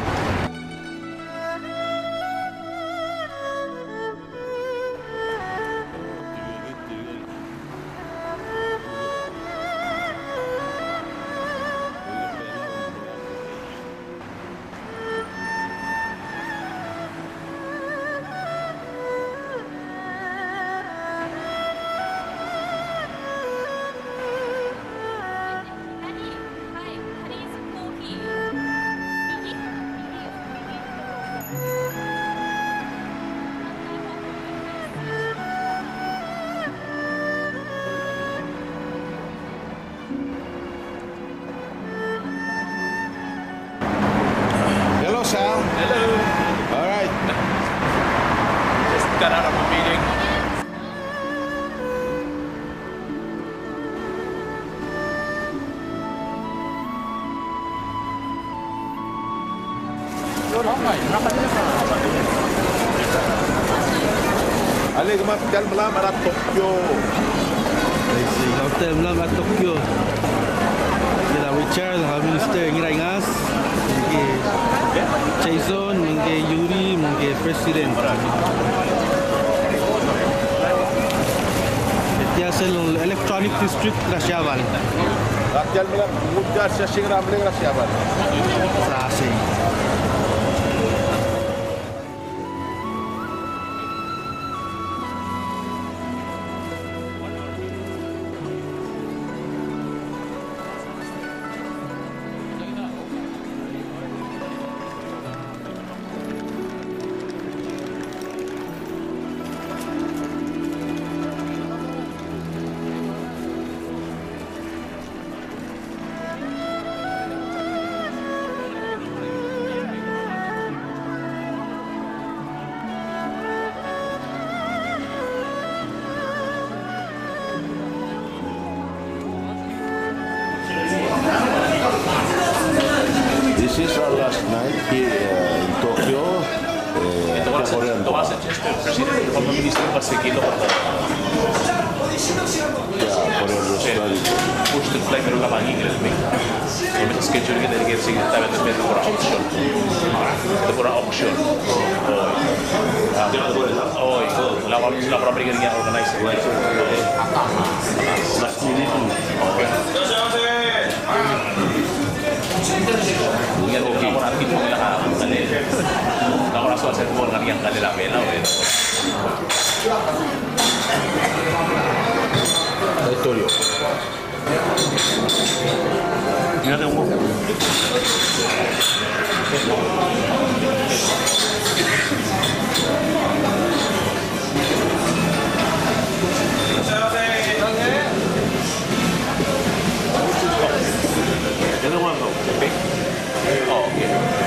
Sal? Hello. All right. Just got out of a meeting. Allez, comment tu me l'as à Tokyo? C'est hotel me l'as à Tokyo. De la Richard, la ministre Ngirangas. Jason, mungkin Yuri, mungkin Presiden. Itu adalah electronic district Rasyaval. Rakyat bilang mudah sesing ramai Rasyaval. Sasing. This is our last night here uh, in Tokyo. Itu kan itu kan suggested presiden kalau minister pasti gitu. Yeah, Korean restaurant. Push the flight pero lagi gitu nih. Kami schedule kita dari sini tapi itu itu pura auction. Itu pura auction. Oh, oh itu lawan lawan pergi dia organize. Last minute. Oke. Ingat oke, kamu nanti mau bilang apa tadi? Kamu rasa saya mau ngari yang kali lah bela, Victorio. Ingat yang mau. Jangan lupa kau, oke? Oh, oke.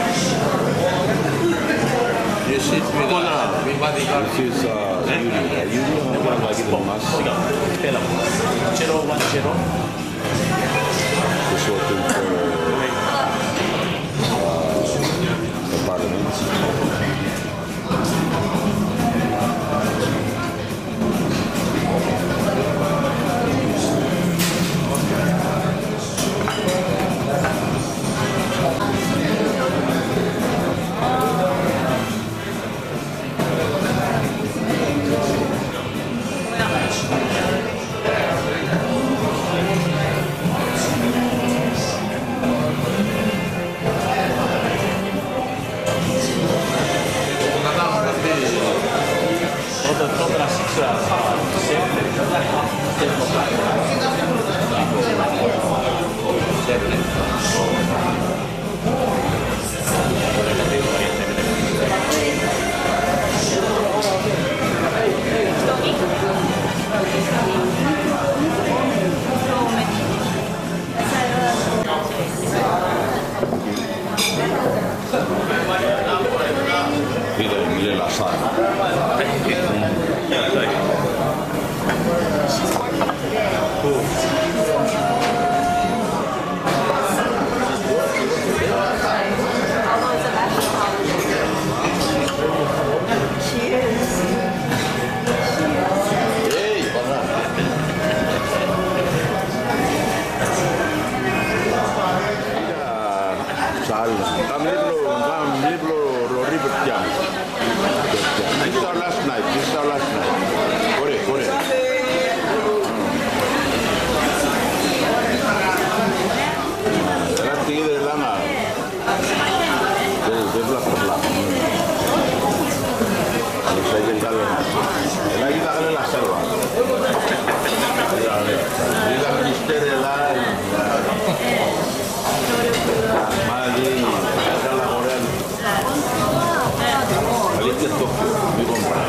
Yes, it's with uh, this is uh, Yuri. Yuri orang lagi lemas. Film. Zero one zero. Just working for uh, the parliament. Mire la sal. Sal. Kami libro, kami libro, ribet jam. This is our last night. This is our last night. Kore, kore. Karena tinggi dari lama. Dari sebelah ke belakang. Kalau saya jalan, lagi tak ada lah serba. Jika minister lain, magi, adalah orang. Balik ke Tokyo, di Kompang.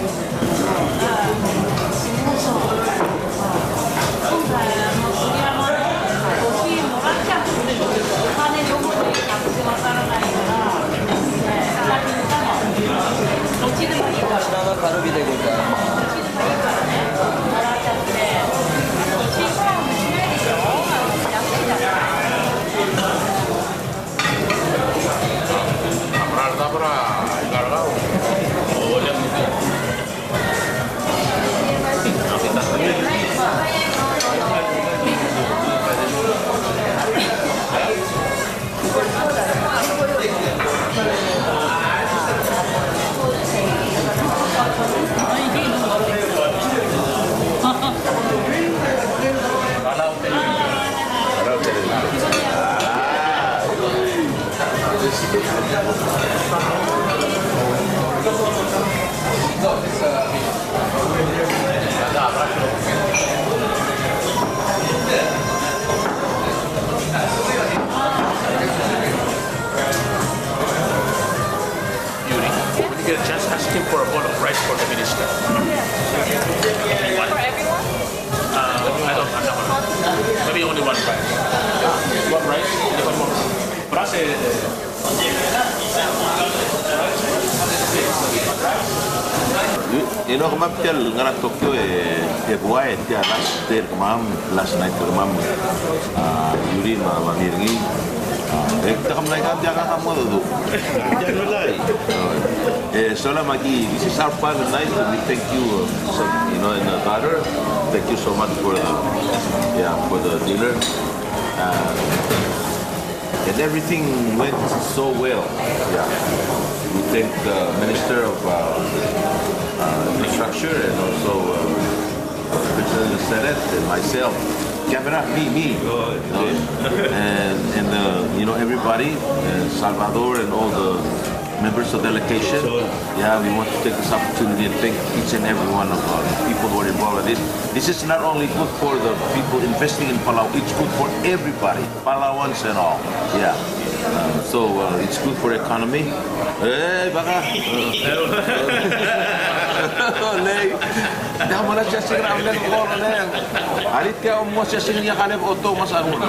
Ask him for a bowl of rice for the minister. One. For everyone? Uh, I don't know. Maybe only one rice. One rice, one more. Rice. You know, kami tel ngara Tokyo e e buai dia last day kemam last night kemam Yuri ma maniringi. Kita kami lagi kan jangan kamu tu. Jangan lagi. Eh, soalnya magi, this is our final night. We thank you, so, you know, in the daughter. Thank you so much for the, yeah, for the dinner. Uh, and everything went so well. Yeah. We thank the Minister of uh, uh, Infrastructure and also uh, President of the Senate and myself. Camera, me, me, uh, and and uh, you know everybody, uh, Salvador and all the members of delegation. Yeah, we want to take this opportunity and thank each and every one of our people who are involved in this. This is not only good for the people investing in Palau; it's good for everybody, Palauans and all. Yeah. Uh, so uh, it's good for economy. Hey, baka. Lei. Dah mana cacing nak ambil orang lain. Hari tiap umur cacing yang kalian auto masa aku.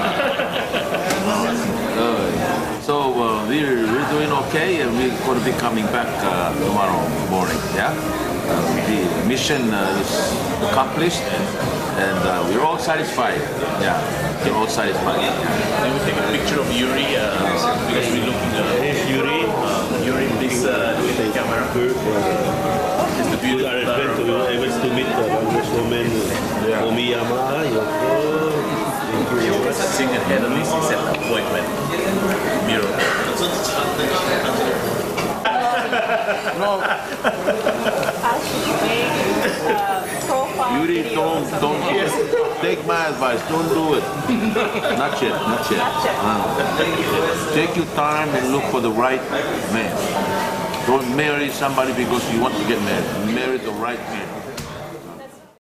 So uh, we're we're doing okay, and we're going to be coming back uh, tomorrow morning. Yeah. Uh, the mission uh, is accomplished, and uh, we're all satisfied. Yeah, we're all satisfied. Can we take a picture of Yuri uh, because we're looking at uh, Yuri? Uh, Yuri, please uh, do it in the camera. It's the beautiful daughter. We were able to meet the Congresswoman Omiyama. You were sitting ahead of this set appointment bureau. No. Yuri, don't, don't take my advice. Don't do it. Not yet, not yet. Uh, take your time and look for the right man. Don't marry somebody because you want to get married. Marry the right man.